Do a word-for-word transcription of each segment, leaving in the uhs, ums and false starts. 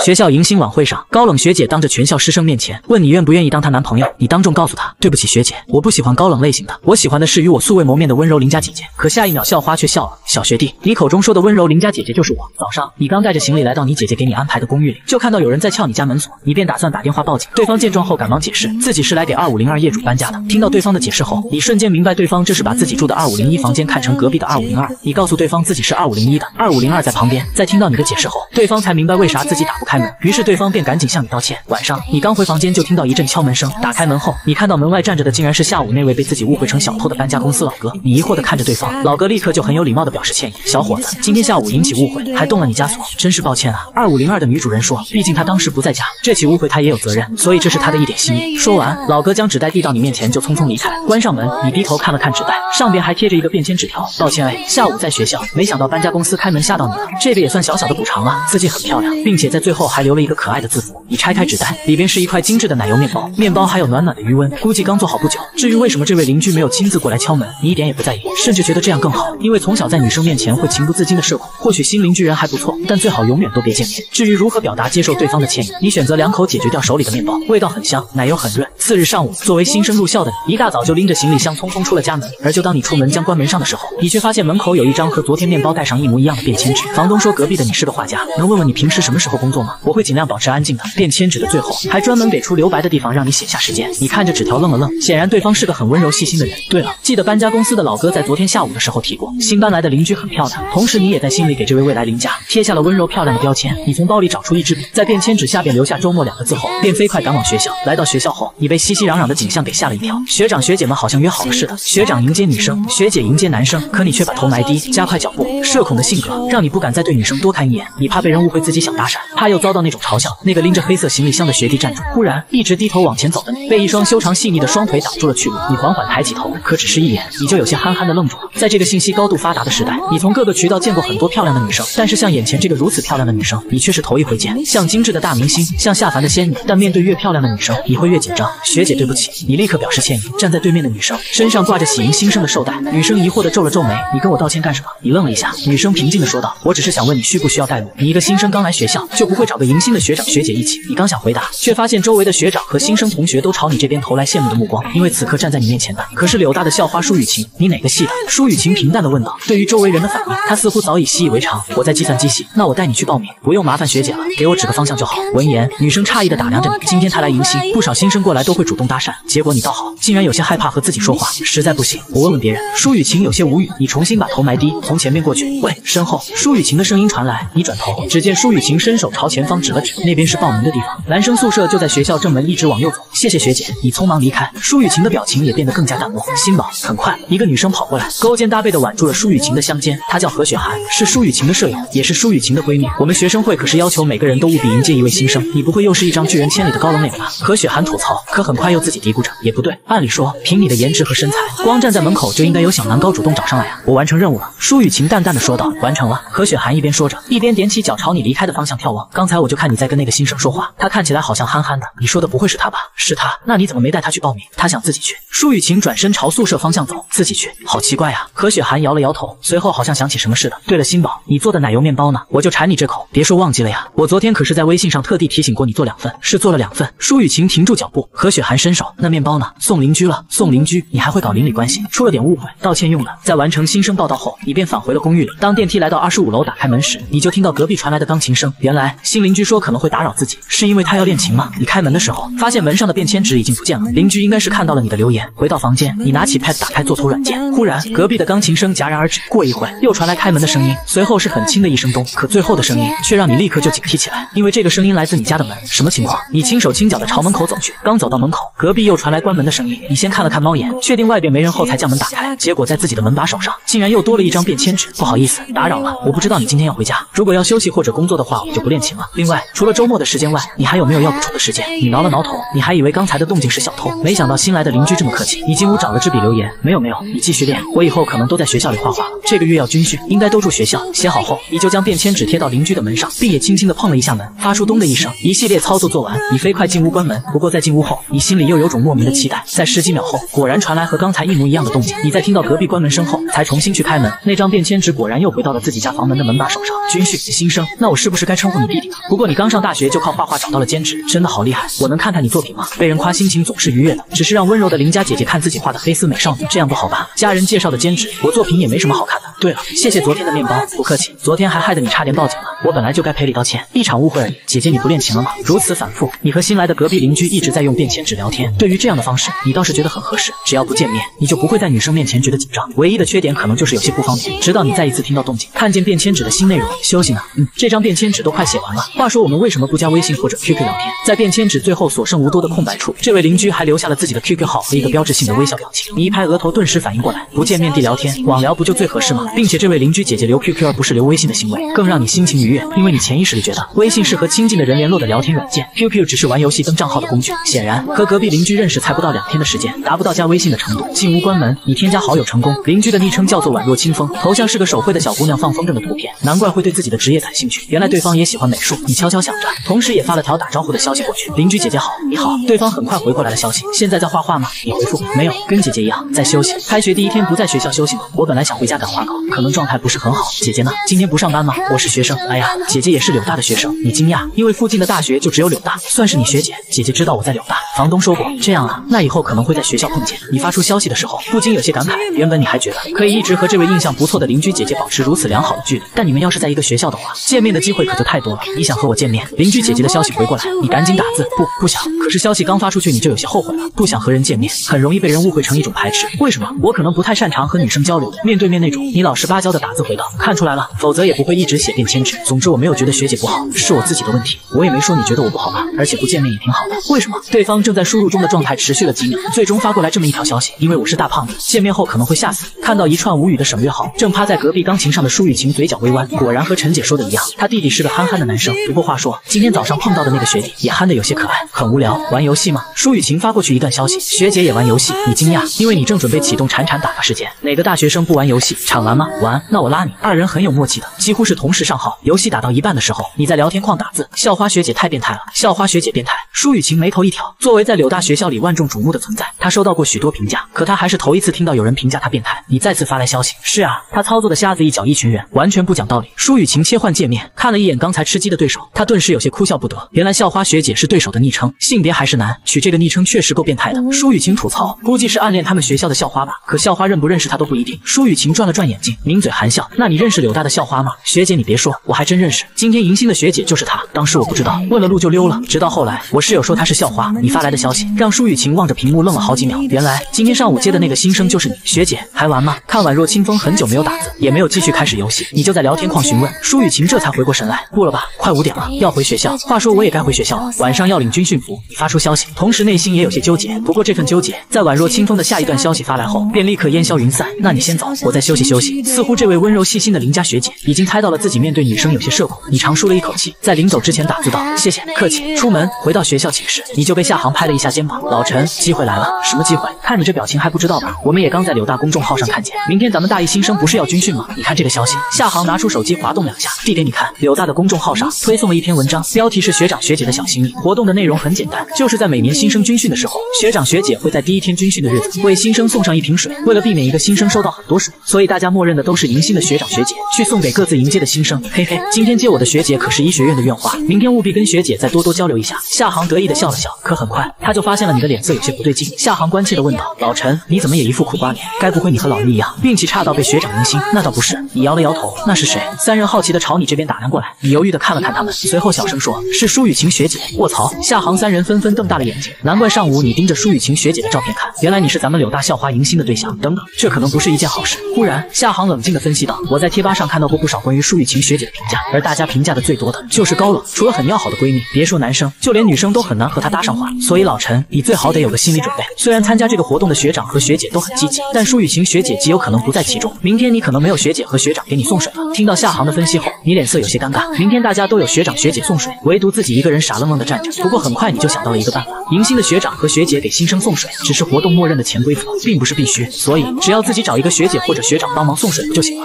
学校迎新晚会上，高冷学姐当着全校师生面前问你愿不愿意当她男朋友，你当众告诉她，对不起学姐，我不喜欢高冷类型的，我喜欢的是与我素未谋面的温柔邻家姐姐。可下一秒校花却笑了，小学弟，你口中说的温柔邻家姐姐就是我。早上你刚带着行李来到你姐姐给你安排的公寓里，就看到有人在撬你家门锁，你便打算打电话报警。对方见状后赶忙解释，自己是来给二五零二业主搬家的。听到对方的解释后，你瞬间明白对方这是把自己住的二五零一房间看成隔壁的二五零二。你告诉对方自己是二五零一的，二五零二在旁边。在听到你的解释后，对方才明白为啥自己打不开门，于是对方便赶紧向你道歉。晚上你刚回房间就听到一阵敲门声，打开门后，你看到门外站着的竟然是下午那位被自己误会成小偷的搬家公司老哥。你疑惑地看着对方，老哥立刻就很有礼貌地表示歉意，小伙子，今天下午引起误会，还动了你家锁，真是抱歉啊。二五零二的女主人说，毕竟她当时不在家，这起误会她也有责任，所以这是她的一点心意。说完，老哥将纸袋递到你面前就匆匆离开，关上门，你低头看了看纸袋，上边还贴着一个便签纸条，抱歉哎，下午在学校，没想到搬家公司开门吓到你了，这个也算小小的补偿了，字迹很漂亮，并且在最后还留了一个可爱的字符。你拆开纸袋，里边是一块精致的奶油面包，面包还有暖暖的余温，估计刚做好不久。至于为什么这位邻居没有亲自过来敲门，你一点也不在意，甚至觉得这样更好，因为从小在女生面前会情不自禁的社恐，或许新邻居人还不错，但最好永远都别见面。至于如何表达接受对方的歉意，你选择两口解决掉手里的面包，味道很香，奶油很润。次日上午，作为新生入校的你，一大早就拎着行李箱匆匆出了家门，而就当你出门将关门上的时候，你却发现门口有一张和昨天面包袋上一模一样的便签纸。房东说隔壁的你是个画家，能问问你平时什么时候工作吗？我会尽量保持安静的。便签纸的最后还专门给出留白的地方让你写下时间。你看着纸条愣了愣，显然对方是个很温柔细心的人。对了，记得搬家公司的老哥在昨天下午的时候提过，新搬来的邻居很漂亮，同时你也在心里给这位未来邻家贴下了温柔漂亮的标签。你从包里找出一支笔，在便签纸下边留下周末两个字后，便飞快赶往学校。来到学校后，你被熙熙攘攘的景象给吓了一跳，学长学姐们好像约好了似的，学长迎接女生，学姐迎接男生，可你却把头埋低，加快脚步。社恐的性格让你不敢再对女生多看一眼，你怕被人误会自己想搭讪，怕又遭到那种嘲笑。那个拎着黑色行李箱的学弟站住，忽然一直低头往前走的你，被一双修长细腻的双腿挡住了去路。你缓缓抬起头，可只是一眼，你就有些憨憨的愣住了。在这个信息高度发达的时代，你从各个渠道见过很多漂亮的女生，但是像眼前这个如此漂亮的女生，你却是头一回见。像精致的大明星，像下凡的仙女，但面对越漂亮的女生，你会越紧张。学姐对不起，你立刻表示歉意。站在对面的女生身上挂着喜迎新生的绶带，女生疑惑地皱了皱眉，你跟我道歉干什么？你愣了一下，女生平静地说道，我只是想问你需不需要带路，你一个新生刚来学校，就不会找个迎新的学长学姐一起？你刚想回答，却发现周围的学长和新生同学都朝你这边投来羡慕的目光，因为此刻站在你面前的可是柳大的校花舒雨晴。你哪个系的？舒雨晴平淡地问道。对于周围人的反应，她似乎早已习以为常。我在计算机系，那我带你去报名，不用麻烦学姐了，给我指个方向就好。闻言，女生诧异地打量着你，今天她来迎新，不少新生过来都会主动搭讪，结果你倒好，竟然有些害怕和自己说话，实在不行，我问问别人。舒雨晴有些无语，你重新把头埋低，从前面过去。喂，身后，舒雨晴的声音传来，你转头，只见舒雨晴伸手朝前方指了指，那边是报名的地方，男生宿舍就在学校正门，一直往右走。谢谢学姐。你匆忙离开，舒雨晴的表情也变得更加淡漠。新宝，很快，一个女生跑过来，勾肩搭背地挽住了舒雨晴的香肩，她叫何雪涵，是舒雨晴的舍友，也是舒雨晴的闺蜜。我们学生会可是要求每个人都务必迎接一位新生，你不会又是一张拒人千里的高冷脸吧？何雪涵吐槽，可很快又自己嘀咕着，也不对，按理说，凭你的颜值和身材，光站在门口就应该有小男高主动找上来啊！我完成任务了。舒雨晴淡淡的说道，完成了。何雪涵一边说着，一边踮起脚朝你离开的方向眺望。刚才我就看你在跟那个新生说话，他看起来好像憨憨的，你说的不会是他吧？是他，那你怎么没带他去报名？他想自己去。舒雨晴转身朝宿舍方向走，自己去，好奇怪啊！何雪涵摇了摇头，随后好像想起什么似的。对了，新宝，你做的奶油面包呢？我就馋你这口，别说忘记了呀！我昨天可是在微信上特地提醒过你做两份，是做了两份。舒雨晴停住脚步，何雪涵伸手，那面包呢？送邻居了，送邻居，你还会搞邻里关系，出了点误会，道歉用的。在完成新生报到后，你便返回了公寓里。当电梯来到二十五楼，打开门时，你就听到隔壁传来的钢琴声。原来新邻居说可能会打扰自己，是因为他要练琴吗？你开门的时候，发现门上的便签纸已经不见了，邻居应该是看到了你的留言。回到房间，你拿起 pad 打开作图软件，忽然隔壁的钢琴声戛然而止。过一会又传来开门的声音，随后是很轻的一声咚，可最后的声音却让你立刻就警惕起来，因为这个声音来自你家的门。什么情况？你轻手轻脚的朝门口走去，刚走到门口，隔壁又传来关门的声音。你先看了看猫眼，确定外边没人后才将门打开，结果在自己的门把手上竟然又多了一张便签纸。不好意思，打扰了，我不知道你今天要回家，如果要休息或者工作的话，我就不练琴了。另外，除了周末的时间外，你还有没有要补充的时间？你挠了挠头，你还以为刚才的动静是小偷，没想到新来的邻居这么客气。你进屋找了支笔留言，没有没有，你继续练，我以后可能都在学校里画画了，这个月要军训，应该都住学校。写好后，你就将便签纸贴到邻居的门上，并也轻轻地碰了一下门，发出咚的一声。一系列操作做完，你飞快进屋关门。不过在进屋后，你心里又有种莫名的期待。在十几秒后，果然传来和刚才一模一样的动静。你在听到隔壁关门声后，才重新去开门，那张便签纸果然又回到了自己家房门的门把手上。军训新生，那我是不是该称呼你弟弟了？ 不过你刚上大学就靠画画找到了兼职，真的好厉害！我能看看你作品吗？被人夸心情总是愉悦的，只是让温柔的邻家姐姐看自己画的黑丝美少女，这样不好吧？家人介绍的兼职，我作品也没什么好看的。对了，谢谢昨天的面包，不客气。昨天还害得你差点报警了，我本来就该赔礼道歉，一场误会而已。姐姐你不练琴了吗？如此反复，你和新来的隔壁邻居一直在用便签纸聊天，对于这样的方式，你倒是觉得很合适。只要不见面，你就不会在女生面前觉得紧张。唯一的缺点可能就是有些不方便。直到你再一次听到动静，看见便签纸的新内容，休息呢？嗯，这张便签纸都快写完了。话说我们为什么不加微信或者 Q Q 聊天？在便签纸最后所剩无多的空白处，这位邻居还留下了自己的 Q Q 号和一个标志性的微笑表情。你一拍额头，顿时反应过来，不见面地聊天，网聊不就最合适吗？并且这位邻居姐姐留 Q Q 而不是留微信的行为，更让你心情愉悦，因为你潜意识里觉得微信是和亲近的人联络的聊天软件 ，Q Q 只是玩游戏登账号的工具。显然和隔壁邻居认识才不到两天的时间，达不到加微信的程度。进屋关门，你添加好友成功。邻居的昵称叫做宛若清风，头像是个手绘的小姑娘放风筝的图片，难怪会对自己的职业感兴趣。原来对方也喜欢美术。你悄悄想着，同时也发了条打招呼的消息过去。邻居姐姐好，你好。对方很快回过来了消息，现在在画画吗？你回复没有，跟姐姐一样在休息。开学第一天不在学校休息吗？我本来想回家赶画稿，可能状态不是很好。姐姐呢？今天不上班吗？我是学生。哎呀，姐姐也是柳大的学生。你惊讶，因为附近的大学就只有柳大，算是你学姐。姐姐知道我在柳大，房东说过。这样啊，那以后可能会在学校碰见。你发出消息的时候，不禁有些感慨。原本你还觉得可以一直和这位印象不错的邻居姐姐保持如此良好的距离，但你们要是在一个学校的话，见面的机会可就太多了。你想和我见面？邻居姐姐的消息回过来，你赶紧打字，不不想。可是消息刚发出去，你就有些后悔了。不想和人见面，很容易被人误会成一种排斥。为什么？我可能不太擅长和女生交流，面对面那种。你老实巴交的打字回道，看出来了，否则也不会一直写便签纸。总之我没有觉得学姐不好，是我自己的问题。我也没说你觉得我不好吧，而且不见面也挺好的。为什么？对方正在输入中的状态持续了几秒，最终发过来这么一条消息，因为我是大胖子，见面后可能会吓死。看到一串无语的省略号，正趴在隔壁钢琴上的舒雨晴嘴角微弯，果然和陈姐说的一样，她弟弟是个憨憨的男生。不过话说，今天早上碰到的那个学弟也憨得有些可爱。很无聊，玩游戏吗？舒雨晴发过去一段消息，学姐也玩游戏。你惊讶，因为你正准备启动铲铲打发时间。哪个大学生不玩游戏？铲完吗？玩，那我拉你。二人很有默契的，几乎是同时上号。游戏打到一半的时候，你在聊天框打字，校花学姐太变态了，校花学姐变态。舒雨晴眉头一挑，作为在柳大学校里万众瞩目的存在，她收到过许多评价，可她还是头一次听到有人评价她变态。你再次发来消息，是啊，她操作的瞎子一脚一群人，完全不讲道理。舒雨晴切换界面，看了一眼刚才吃鸡的对手，她顿时有些哭笑不得。原来校花学姐是对手的昵称，性别还是男，取这个昵称确实够变态的。舒雨晴吐槽，估计是暗恋他们学校的校花吧，可校花认不认识她都不一定。舒雨晴转了转眼睛，抿嘴含笑，那你认识柳大的校花吗？学姐你别说，我还真认识，今天迎新的学姐就是她。当时我不知道，问了路就溜了，直到后来我室友说她是校花。你发来的消息让舒雨晴望着屏幕愣了好几秒，原来今天上午接的那个新生就是你。学姐还玩吗？看宛若清风很久没有打字，也没有继续开始游戏，你就在聊天框询问。舒雨晴这才回过神来，不了吧，快五点了，要回学校。话说我也该回学校了，晚上要领军训服。你发出消息，同时内心也有些纠结，不过这份纠结在宛若清风的下一段消息发来后便立刻烟消云散。那你先走，我再休息休息。似乎这位温柔细心的邻家学姐已经猜到了自己面对女生有些社恐，你长舒了一口气，在临走之前打字道谢谢，客气。出门回到学校寝室，你就被夏航拍了一下肩膀，老陈，机会来了。什么机会？看你这表情还不知道吧？我们也刚在柳大公众号上看见，明天咱们大一新生不是要军训吗？你看这个消息。夏航拿出手机滑动两下，递给你看。柳大的公众号上推送了一篇文章，标题是学长学姐的小心意。活动的内容很简单，就是在每年新生军训的时候，学长学姐会在第一天军训的日子为新生送上一瓶水。为了避免一个新生收到很多水，所以大家默认的都是迎新的学长学姐去送给各自迎接的新生。嘿嘿，今天接我的学姐可是医学院的院花，明天务必跟学姐再多多交流一下。夏航得意的笑了笑，可很快他就发现了你的脸色有些不对劲。夏航关切的问道，老陈，你怎么也一副苦瓜脸？该不会你和老于一样运气差到被学长迎新？那倒不是。你摇了摇头，那是谁？三人好奇的朝你这边打量过来，你犹豫的看了看他们，随后小声说，是舒雨晴学姐。卧槽！夏航三人纷纷瞪大了眼睛，难怪上午你盯着舒雨晴学姐的照片看，原来你是咱们柳大校花迎新的对象。等等，这可能不是一件好事。忽然，夏航冷静的分析道，我在贴吧上看到过不少关于舒雨晴学姐的评价，而大家评价的最多的就是高冷，除了很要好的闺蜜，别说男生，就连女生都很难和她搭上话。所以老陈，你最好得有个心理准备。虽然参加这个活动的学长和学姐都很积极，但舒雨晴学姐极有可能不在其中。明天你可能没有学姐和学长给你送水了。听到夏航的分析后，你脸色有些尴尬。明天大家都有学长学姐送水，唯独自己一个人傻愣愣的站着。不过很快你就想到了一个办法，迎新的学长和学姐给新生送水，只是活动默认的潜规则，并不是必须，所以只要自己找一个学姐或者学长帮忙送水不就行了。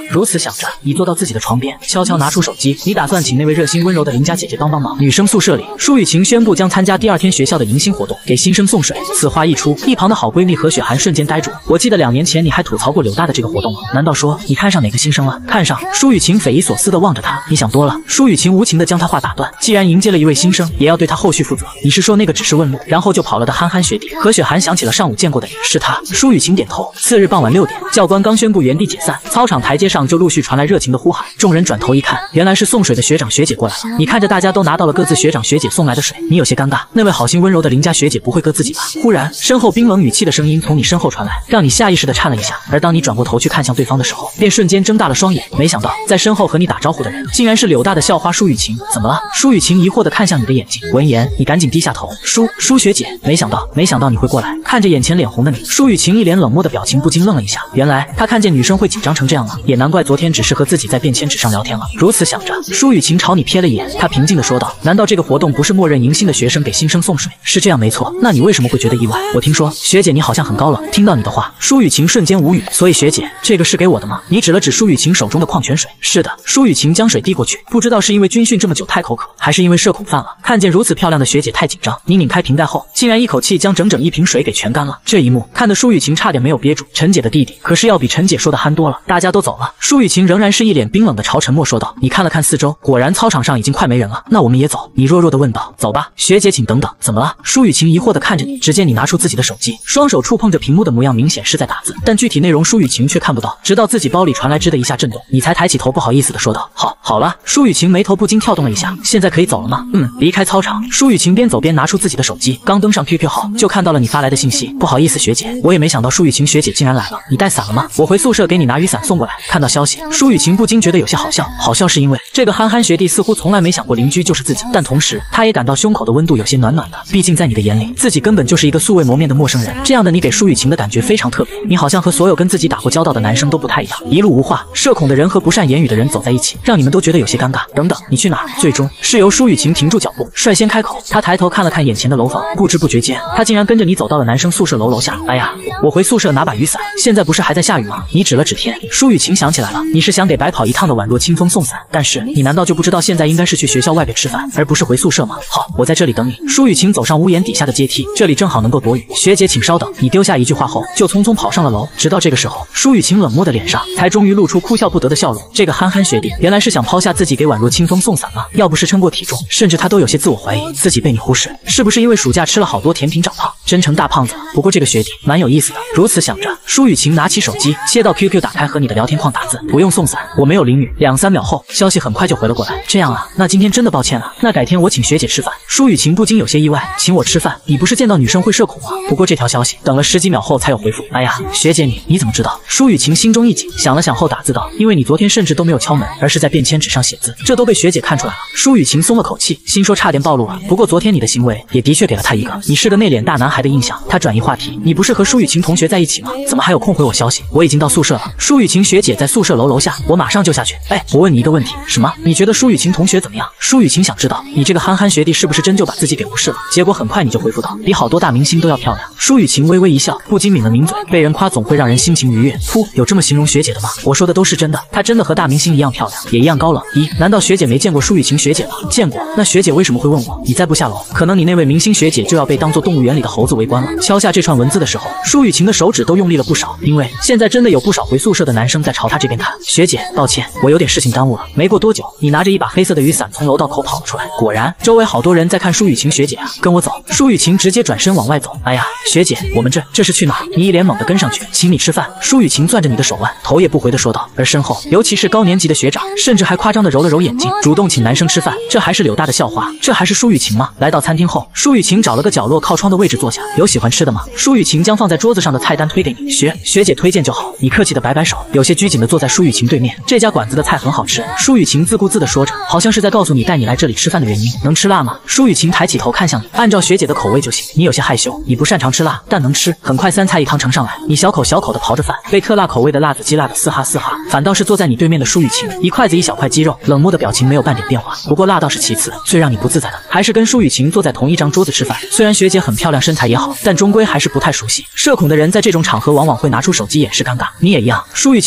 如此想着，你坐到自己的床边，悄悄拿出手机，你打算请那位热心温柔的邻家姐姐帮帮忙。女生宿舍里，舒雨晴宣布将参加第二天学校的迎新活动，给新生送水。此话一出，一旁的好闺蜜何雪涵瞬间呆住。我记得两年前你还吐槽过柳大的这个活动吗？难道说你看上哪个新生了？看上？舒雨晴匪夷所思地望着他，你想多了。舒雨晴无情地将他话打断，既然迎接了一位新生，也要对他后续负责。你是说那个只是问路，然后就跑了的憨憨学弟？何雪涵想起了上午见过的你，是他。舒雨晴点头。次日傍晚六点，教官刚宣布原地解散，操场台阶上就陆续传来热情的呼喊。众人转头一看，原来是送水的学长学姐过来了。你看着大家都拿到了各自学长学姐送来的水，你有些尴尬。那位好心温柔的邻家学姐不会割自己吧？忽然，身后冰冷语气的声音从你身后传来，让你下意识地颤了一下。而当你转过头去看向对方的时候，便瞬间睁大了双眼。没想到，在身后和你打招呼的人，竟然是柳大的校花舒雨晴。怎么了？舒雨晴疑惑地看向你的眼睛。闻言，你赶紧低下头。舒舒学姐，没想到，没想到你会过来。看着眼前脸红的你，舒雨晴一脸冷漠的表情不禁愣了一下。原来她看见女生会紧张成这样了，也难怪昨天只是和自己在便签纸上聊天了。如此想着，舒雨晴朝你瞥了一眼，她平静地说道：“难道这个活动不是默认迎新的学生给新生送水？是这样没错，那你为什么会觉得意外？我听说学姐你好像很高冷。”听到你的话，舒雨晴瞬间无语。所以学姐，这个是给我的吗？你指了指舒雨晴手中的矿泉水。是的。舒雨晴将水递过去，不知道是因为军训这么久太口渴，还是因为社恐犯了。看见如此漂亮的学姐太紧张，你拧开瓶盖后，竟然一口气将整整一瓶水给全干了。这一幕看得舒雨晴差点没有憋住。陈姐的弟弟可是要比陈姐说的憨多了。大家都走了，舒雨晴仍然是一脸冰冷的朝陈默说道：“你看了看四周，果然操场上已经快没人了，那我们也走。”你弱弱的问道：“走吧，学姐，请等等。”怎么了？舒雨晴疑惑的看着你，只见你拿出自己的手机，双手触碰着屏幕的模样，明显是在打字，但具体内容舒雨晴却看不到。直到自己包里传来吱的一下震动，你才抬起头，不好意思的说道：“好，好了。”舒雨晴眉头不禁跳动了一下，现在可以走了吗？嗯。离开操场，舒雨晴边走边拿出自己的手机，刚登上 Q Q 号，就看到了你发来的信息。不好意思，学姐，我也没想到舒雨晴学姐竟然来了。你带伞了吗？我回宿舍给你拿雨伞送过来。看到消息，舒雨晴不禁觉得有些好笑。好笑是因为这个憨憨学弟似乎从来没想过邻居就是自己，但同时他也感到胸口的温度有些暖暖的。毕竟在你的眼里，自己根本就是一个素未谋面的陌生人。这样的你给舒雨晴的感觉非常特别，你好像和所有跟自己打过交道的男生都不太一样。一路无话，社恐的人和不善言语的人走在一起，让你们都觉得有些尴尬。等等，你去哪儿？最终是由舒雨晴停住脚步，率先开口。他抬头看了看眼前的楼房，不知不觉间，他竟然跟着你走到了男生宿舍楼楼下。哎呀，我回宿舍拿把雨伞，现在不是还在下雨吗？你指了指天。舒雨晴想起来了，你是想给白跑一趟的宛若清风送伞，但是你难道就不知道现在应该是去学校外边吃饭，而不是回宿舍吗？好，我在这里等你。舒雨晴走上屋檐底下的阶梯，这里正好能够躲雨。学姐，请稍等。你丢下一句话后，就匆匆跑上了楼。直到这个时候，舒雨晴冷漠的脸上才终于露出哭笑不得的笑容。这个憨憨学弟原来是想抛下自己给宛若清风送伞了。要不是称过体重，甚至他都有些自我怀疑自己被你忽视，是不是因为暑假吃了好多甜品长胖，真成大胖子了？不过这个学弟蛮有意思的。如此想着，舒雨晴拿起手机，切到 Q Q， 打开和你的聊天框打字：“不用送伞，我没有淋雨。”两三秒后，消息很快就回了过来。这样啊，那今天真的抱歉了，那改天我请学姐吃饭。舒雨晴不禁有些意外，请我吃饭？你不是见到女生会社恐吗？不过这条消息等了十几秒后才有回复。哎呀，学姐你你怎么知道？舒雨晴心中一紧，想了想后打字道：“因为你昨天甚至都没有敲门，而是在便签纸上写字，这都被学姐看出来了。”舒雨晴松了口气，心说差点暴露了。不过昨天你的行为也的确给了他一个你是个内敛大男孩的印象。他转移话题：“你不是和舒雨晴同学在一起吗？怎么还有空回我消息？我已经到宿舍了。”舒雨晴学姐在宿舍楼楼下，我马上就下去。哎，我问你一个问题，什么？你觉得舒雨晴同学怎么样？舒雨晴想知道你这个憨憨学弟是不是真就把自己给无视了？结果很快你就回复道：“比好多大明星都要漂亮。”舒雨晴微微一笑，不禁抿了抿嘴。被人夸总会让人心情愉悦。噗，有这么形容学姐的吗？我说的都是真的，她真的和大明星一样漂亮，也一样高冷。咦，难道学姐没见过舒雨晴学姐吗？见过。那学姐为什么会问我？你再不下楼，可能你那位明星学姐就要被当做动物园里的猴子围观了。敲下这串文字的时候，舒雨晴的手指都用力了不少，因为现在真的有不少回宿舍的男生在朝她这边看。学姐，抱歉，我有点事情耽误了。没过多久，你拿着一把黑色的雨伞从楼道口跑了出来。果然，周围好多人在看舒雨晴学姐啊！跟我走。舒雨晴直接转身往外走。哎呀，学姐，我们这这是去哪？你一脸猛地跟上去，请你吃饭。舒雨晴攥着你的手腕，头也不回的说道。而身后，尤其是高年级的学长，甚至还夸张的揉了揉眼睛，主动请男生吃饭。这还是柳大的校花，这还是舒雨晴吗？来到餐厅后，舒雨晴找了个角落靠窗的位置坐下。有喜欢吃的吗？舒雨晴将放在桌子上的菜单推给你。学学姐推荐就好。你客气的摆摆手，有些拘谨的坐在舒雨晴对面。这家馆子的菜很好吃。舒雨晴自顾自的说着，好像是在告诉你带你来这里吃饭的原因。能吃辣吗？舒雨晴抬起头看向你，按照学姐的口味就行。你有些害羞，你不擅长吃辣，但能吃。很快三菜一汤盛上来，你小口小口的刨着饭，被特辣口味的辣子鸡辣的嘶哈嘶哈。反倒是坐在你对面的舒雨晴，一筷子一小块鸡肉，冷漠的表情没有半点变化。不过辣倒是其次，最让你不自在的还是跟舒雨晴坐在同一张桌子吃饭。虽然学姐很漂亮，身材也好，但终归还是不太熟悉。社恐的人在这种场合往往会拿出手机掩饰尴尬，你也一样。舒雨晴也自然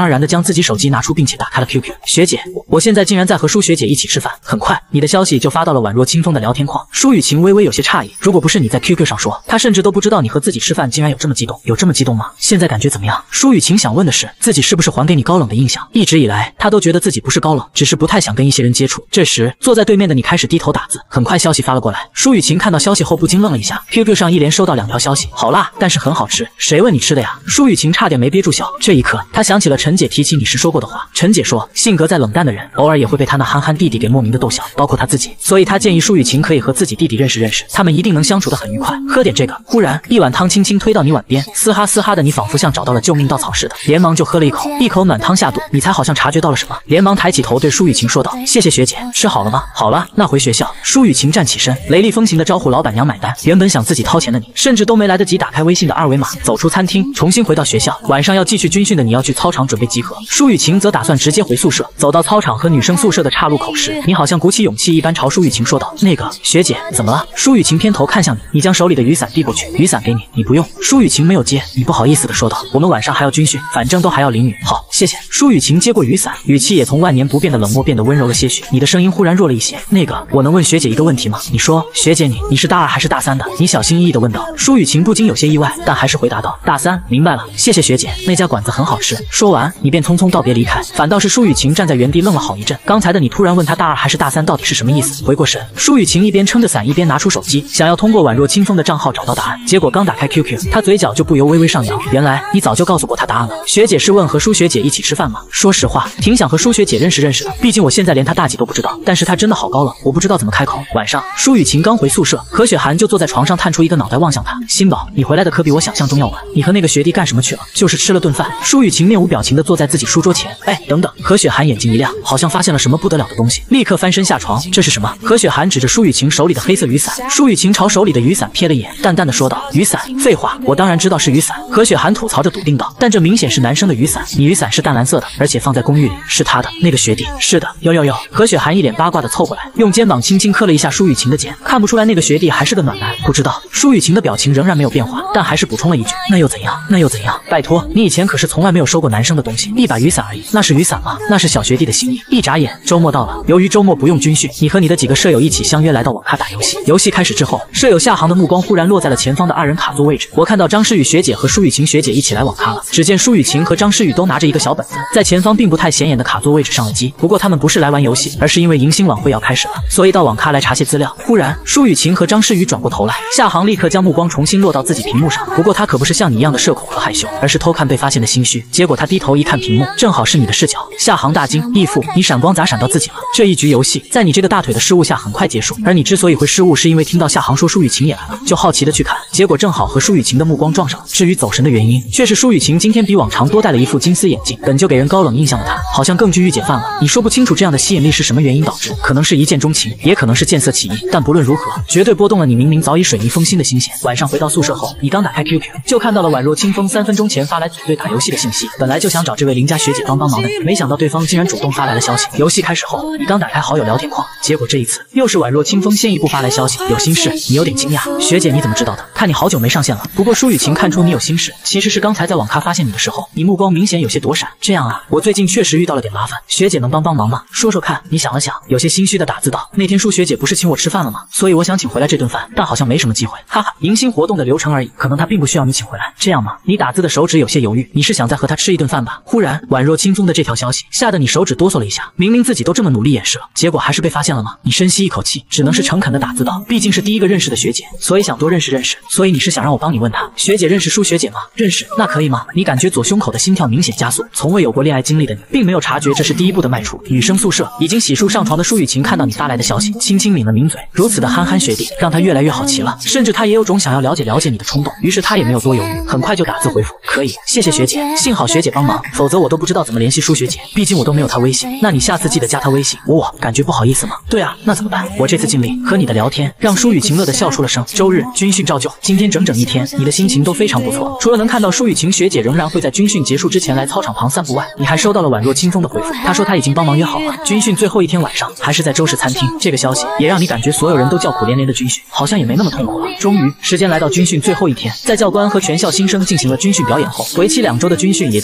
而然地将自己手机拿出，并且打开了 Q Q。学姐，我现在竟然在和舒学姐一起吃饭。很快，你的消息就发到了宛若清风的聊天框。舒雨晴微微有些诧异，如果不是你在 Q Q 上说，她甚至都不知道你和自己吃饭竟然有这么激动，有这么激动吗？现在感觉怎么样？舒雨晴想问的是，自己是不是还给你高冷的印象？一直以来，她都觉得自己不是高冷，只是不太想跟一些人接触。这时，坐在对面的你开始低头打字。很快，消息发了过来。舒雨晴看到消息后不禁愣了一下 ，Q Q 上一连收到两条消息，好辣，但是很好吃。谁问你吃的呀？舒雨晴差点没憋住笑。这一刻，她想起了陈姐提起你时说过的话。陈姐说，性格再冷淡的人，偶尔也会被她那憨憨弟弟给莫名的逗笑，包括她自己。所以她建议舒雨晴可以和自己弟弟认识认识，他们一定能相处得很愉快。喝点这个。忽然，一碗汤轻轻推到你碗边，嘶哈嘶哈的，你仿佛像找到了救命稻草似的，连忙就喝了一口，一口暖汤下肚，你才好像察觉到了什么，连忙抬起头对舒雨晴说道：“谢谢学姐，吃好了吗？好了，那回学校。”舒雨晴站起身，雷厉风行的招呼老板娘买单。原本想自己掏钱的你，甚至都没来得及打开微信的二维码，走出餐厅，重新回到学校。晚上要继续军训的你要去操场准备集合，舒雨晴则打算直接回宿舍。走到操场和女生宿舍的岔路口时，你好像鼓起勇气一般朝舒雨晴说道：“那个学姐，怎么了？”舒雨晴偏头看向你，你将手里的雨伞递过去，雨伞给你，你不用。舒雨晴没有接，你不好意思的说道：“我们晚上还要军训，反正都还要淋雨。”好，谢谢。舒雨晴接过雨伞，语气也从万年不变的冷漠变得温柔了些许。你的声音忽然弱了一些。那个，我能问学姐一个问题吗？你说，学姐你你是大二还是大三的？你小心翼翼的问道。舒雨晴不禁有些意外，但还是回答道：“大三。”明白了，谢谢学姐。那家馆子很好吃。说完，你便匆匆道别离开。反倒是舒雨晴站在原地愣了好一阵。刚才的你突然问她大二还是大三到底是什么意思？回过神，舒雨晴一边撑着伞一边拿出手机，想要通过宛若清风的账号找到答案。结果刚打开 Q Q， 她嘴角就不由微微上扬。原来你早就告诉过她答案了。学姐是问和舒学姐一起吃饭吗？说实话，挺想和舒学姐认识认识的，毕竟我现在连她大几都不知道。但是她真的好高冷，我不知道怎么开口。晚上，舒雨晴刚回宿舍，何雪涵就坐在床上探出一个脑袋望向她。新宝，你回来的可比我想象中要晚。你和那个学弟干什么去了？就是吃了顿饭。舒雨晴面无表情地坐在自己书桌前。哎，等等！何雪涵眼睛一亮，好像发现了什么不得了的东西，立刻翻身下床。这是什么？何雪涵指着舒雨晴手里的黑色雨伞。舒雨晴朝手里的雨伞瞥了一眼，淡淡的说道：“雨伞？废话，我当然知道是雨伞。”何雪涵吐槽着笃定道：“但这明显是男生的雨伞，你雨伞是淡蓝色的，而且放在公寓里，是他的那个学弟。”是的，哟哟哟！何雪涵一脸八卦的凑过来，用肩膀轻轻磕了一下舒雨晴的肩，看不出来那个学弟还是个暖男。不知道。舒雨晴的表情仍然没有变化，但还是补充了一句：“那又怎样？那又怎样？拜托，你以前可是从来没有收过男生的东西，一把雨伞而已，那是雨伞吗？那是小学弟的心意。”一眨眼，周末到了。由于周末不用军训，你和你的几个舍友一起相约来到网咖打游戏。游戏开始之后，舍友夏航的目光忽然落在了前方的二人卡座位置。我看到张诗雨学姐和舒雨晴学姐一起来网咖了。只见舒雨晴和张诗雨都拿着一个小本子，在前方并不太显眼的卡座位置上了机。不过他们不是来玩游戏，而是因为迎新晚会要开始了，所以到网咖来查些资料。忽然，舒雨晴和张诗雨转过头来，夏航立刻将目光重新落到自己屏幕上。不过他可不是像你一样的社恐和害羞，而是偷看被发现的心虚。结果他低头一看屏幕，正好是你的视角。夏航大惊：“义父，你闪光咋闪到自己了？”这一局游戏在你这个大腿的失误下很快结束，而你之所以会失误，是因为听到夏航说舒雨晴也来了，就好奇的去看，结果正好和舒雨晴的目光撞上了。至于走神的原因，却是舒雨晴今天比往常多戴了一副金丝眼镜，本就给人高冷印象的她，好像更具御姐范了。你说不清楚这样的吸引力是什么原因导致，可能是一见钟情，也可能是见色起意，但不论如何，绝对拨动了你明明早已水泥封心的心弦。晚上回到宿舍后，你刚打开 Q Q， 就看到了宛若清风三分钟前发来组队打游戏的信息。本来就想找这位邻家学姐帮帮忙的，没想到对方竟然主动发来了消息。游戏开始后，你刚打开好友聊天框，结果这一次又是宛若清风先一步发来消息，有心事。你有点惊讶，学姐你怎么知道的？看你好久没上线了。不过舒雨晴看出你有心事，其实是刚才在网咖发现你的时候，你目光明显有些躲闪。这样啊，我最近确实遇到了点麻烦，学姐能帮帮忙吗？说说看。你想了想，有些心虚的打字道：“那天舒学姐不是请我吃饭了吗？所以我想请回来这顿饭，但好像没什么机会。哈哈，迎新活动的流程而已，可能她并不需要你请回来。这样吗？”你打字的手指有些犹豫，你是想再和她吃一顿饭吧？忽然，宛若清风的这条消息吓得你手指哆嗦了一下，明明自己都这么努力掩饰了，结果还是被发现了吗？你深吸一口气，只能是诚恳的打字道：“毕竟是第一个认识的学姐，所以想多认识认识。所以你是想让我帮你问她，学姐认识舒学姐吗？认识，那可以吗？”你感觉左胸口的心跳明显加速，从未有过恋爱经历的你，并没有察觉这是第一步的迈出。女生宿舍已经洗漱上床的舒雨晴看到你发来的消息，轻轻抿了抿嘴，如此的憨憨学弟，让她越来越好奇了，甚至她也有种想要了解了解你的冲动。于是她也没有多犹豫，很快就打字回复：“可以，谢谢学姐，幸好学姐帮忙，否则我都不知道怎么联系舒学姐，毕竟我都没有她微信。那你下次记得加她微信。”我感觉不好意思吗？对啊，那怎么办？我这次尽力和你的聊天，让舒雨晴乐得笑出了声。周日军训照旧，今天整整一天，你的心情都非常不错。除了能看到舒雨晴学姐仍然会在军训结束之前来操场旁散步外，你还收到了宛若清风的回复，她说她已经帮忙约好了，军训最后一天晚上还是在周氏餐厅。这个消息也让你感觉所有人都叫苦连连的军训，好像也没那么痛苦了。终于，时间来到军训最后一天，在教官和全校新生进行了军训表演后，为期两周的军训也正式在当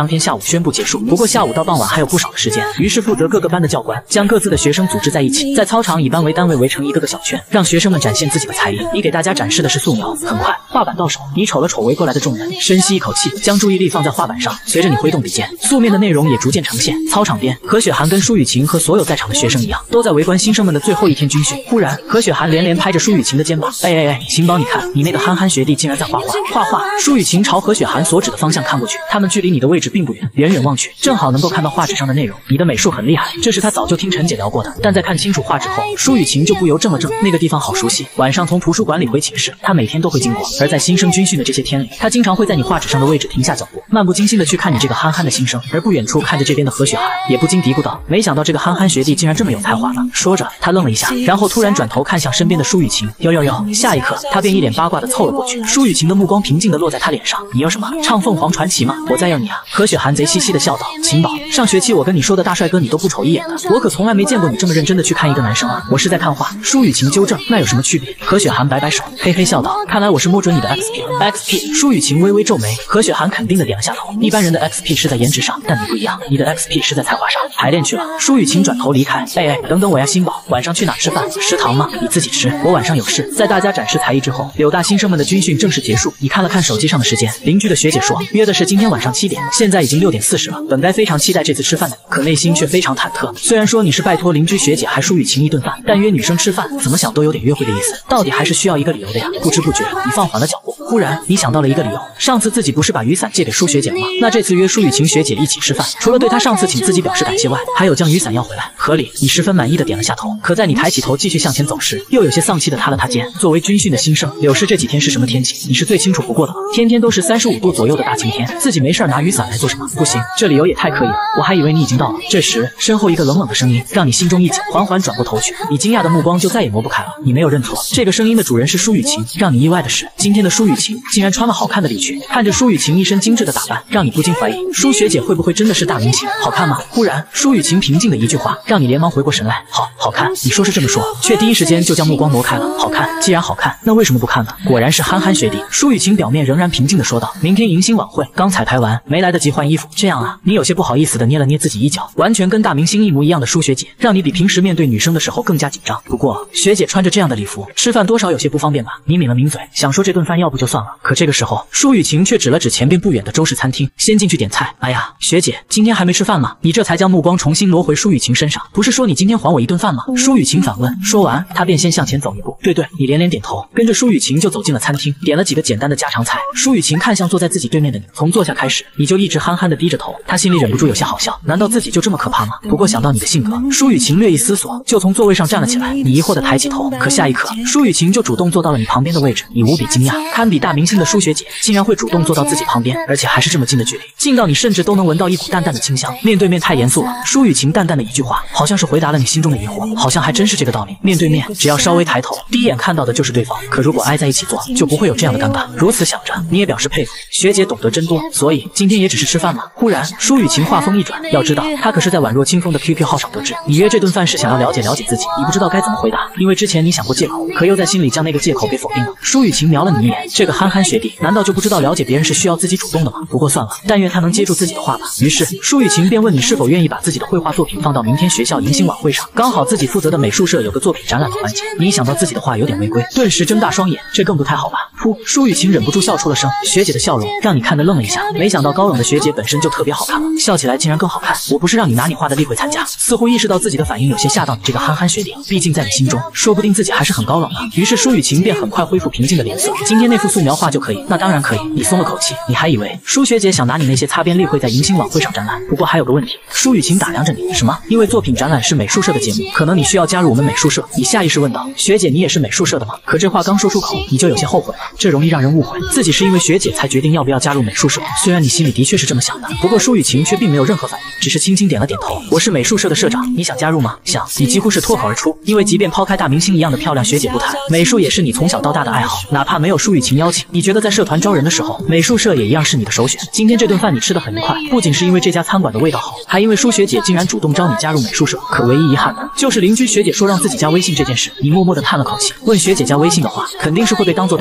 天下午宣布结束。不过下午到傍晚还有不少的时间，于是负责各个班的教官将各自的学生组织在一起，在操场以班为单位围成一个个小圈，让学生们展现自己的才艺。你给大家展示的是素描，很快画板到手，你瞅了瞅围过来的众人，深吸一口气，将注意力放在画板上。随着你挥动笔尖，素面的内容也逐渐呈现。操场边，何雪涵跟舒雨晴和所有在场的学生一样，都在围观新生们的最后一天军训。忽然，何雪涵连连拍着舒雨晴的肩膀：“哎哎哎，晴宝，你看，你那个憨憨学弟竟然在画画，画画！”舒雨晴朝何雪涵所指的方向看过去，他们距离你的位置并不远，远远望去，正好能够看到画纸上的内容。你的美术很厉害，这是他早就听陈姐聊过的。但在看清楚画纸后，舒雨晴就不由怔了怔，那个地方好熟悉。晚上从图书馆里回寝室，他每天都会经过。而在新生军训的这些天里，他经常会在你画纸上的位置停下脚步，漫不经心的去看你这个憨憨的新生。而不远处看着这边的何雪涵，也不禁嘀咕道：“没想到这个憨憨学弟竟然这么有才华呢。”说着，他愣了一下，然后突然转头看向身边的舒雨晴，哟哟哟！下一刻，他便一脸八卦的凑了过去。舒雨晴的目光平静的落在他脸上：“你要什么？唱凤凰传奇吗？我在要你啊！”何雪涵贼兮兮的笑道：“晴宝，上学期我跟你说的大帅哥你都不瞅一眼的，我可从来没见过你这么认真的去看一个男生啊！我是在看画。”舒雨晴纠正：“那有什么区别？”何雪涵摆摆手，嘿嘿笑道：“看来我是摸准你的 X P 了。X P。”舒雨晴微微皱眉，何雪涵肯定的点了下头。一般人的 X P 是在颜值上，但你不一样，你的 X P 是在才华上。排练去了。舒雨晴转头离开。哎哎，等等我呀，新宝，晚上去哪吃饭？食堂吗？你自己吃，我晚上有事。在大家展示才艺之后，柳大新生们的军训正式结束。你看了看手机上的时间，邻居的学姐说约的是今天晚上七点，现在已经六点四十了。本该非常期待这次吃饭的你，可内心却非常忐忑。虽然说你是拜托邻居学姐还舒雨晴一顿饭，但约女生吃饭，怎么想都有点约会的意思，到底还是需要一个理由的呀。不知不觉，你放缓了脚步。忽然，你想到了一个理由，上次自己不是把雨伞借给舒学姐了吗？那这次约舒雨晴学姐一起吃饭，除了对她上次请自己表示感谢外，还有将雨伞要回来，合理。你十分满意的点了下头。可在你抬起头继续向前走时，又有些丧气的塌了塌肩。作为军训的新生，柳市这几天是什么天气，你是最清楚不过的了。天天都是三十五度左右的大晴天，自己没事拿雨伞来做什么？不行，这理由也太刻意了，我还以为你已经到了。这时，身后一个冷冷的声音让你心中一紧，缓缓转过头去，你惊讶的目光就再也挪不开了。你没有认错，这个声音的主人是舒雨晴。让你意外的是，今天的舒雨晴竟然穿了好看的礼裙，看着舒雨晴一身精致的打扮，让你不禁怀疑舒学姐会不会真的是大明星？好看吗？忽然，舒雨晴平静的一句话让你连忙回过神来。好，好看。你说是这么说，却第一时间就将目光挪开了。好看，既然好看，那为什么不看呢？果然是憨憨学弟。舒雨晴表面仍然平静的说道：“明天迎新晚会，刚彩排完，没来得及换衣服。这样啊？”你有些不好意思的捏了捏自己衣角，完全跟大明星一模一样的舒学姐，让你比平时面对女生的时候更加紧张。不过，学姐穿着这样的礼服，吃饭多少有些不方便吧？你抿了抿嘴，想说这顿饭要不就算了。可这个时候，舒雨晴却指了指前边不远的周氏餐厅，先进去点菜。哎呀，学姐，今天还没吃饭吗？你这才将目光重新挪回舒雨晴身上。不是说你今天还我一顿饭吗？舒雨晴反问。说完，他便先向前走一步。对对，你连连点头，跟着舒雨晴就走进了餐厅，点了几个简单的家常菜。舒雨晴看向坐在自己对面的你，从坐下开始，你就一直憨憨的低着头。他心里忍不住有些好笑，难道自己就这么可怕吗？不过想到你的性格，舒雨晴略一思索，就从座位上站了起来。你疑惑的抬起头，可下一刻，舒雨晴就主动坐到了你旁边的位置。你无比惊讶，堪比大明星的舒学姐竟然会主动坐到自己旁边，而且还是这么近的距离，近到你甚至都能闻到一股淡淡的清香。面对面太严肃了，舒雨晴淡淡的一句话，好像是回答了你心中的疑惑，好像还真是这个道理。面对面，只要稍微抬头，第一眼看到的就是对方。可如果挨在一起坐，就不会有这样的尴尬。如此想着，你也表示佩服，学姐懂得真多。所以今天也只是吃饭吗？忽然，舒雨晴话锋一转，要知道，她可是在宛若清风的 Q Q 号上得知，你约这顿饭是想要了解了解自己。你不知道该怎么回答，因为之前你想过借口，可又在心里将那个借口给否定了。舒雨晴瞄了你一眼，这个憨憨学弟，难道就不知道了解别人是需要自己主动的吗？不过算了，但愿他能接住自己的话吧。于是，舒雨晴便问你是否愿意把自己的绘画作品放到明天学校迎新晚会上，刚好自己负责的美术社有个作品展览的环节。你一想到自己的话有点违规，顿时睁大双眼，这更不太好吧？噗！舒雨晴忍不住笑出了声，学姐的笑容让你看得愣了一下。没想到高冷的学姐本身就特别好看了，笑起来竟然更好看。我不是让你拿你画的例会参加，似乎意识到自己的反应有些吓到你这个憨憨学弟，毕竟在你心中，说不定自己还是很高冷的。于是舒雨晴便很快恢复平静的脸色。今天那幅素描画就可以？那当然可以。你松了口气，你还以为舒学姐想拿你那些擦边例会在迎新晚会上展览。不过还有个问题，舒雨晴打量着你，什么？因为作品展览是美术社的节目，可能你需要加入我们美术社。你下意识问道，学姐你也是美术社的吗？可这话刚说出口，你就有些后悔了，这容易让人误会自己是因为学姐才决定要不要加入美术社。虽然你心里的确是这么想的，不过舒雨晴却并没有任何反应，只是轻轻点了点头。我是美术社的社长，你想加入吗？想。你几乎是脱口而出，因为即便抛开大明星一样的漂亮学姐不谈，美术也是你从小到大的爱好，哪怕没有舒雨晴邀请，你觉得在社团招人的时候，美术社也一样是你的首选。今天这顿饭你吃得很愉快，不仅是因为这家餐馆的味道好，还因为舒学姐竟然主动招你加入美术社。可唯一遗憾的就是邻居学姐说让自己加微信这件事，你默默地叹了口气。问学姐加微信的话，肯定是会被当作搭讪了吧？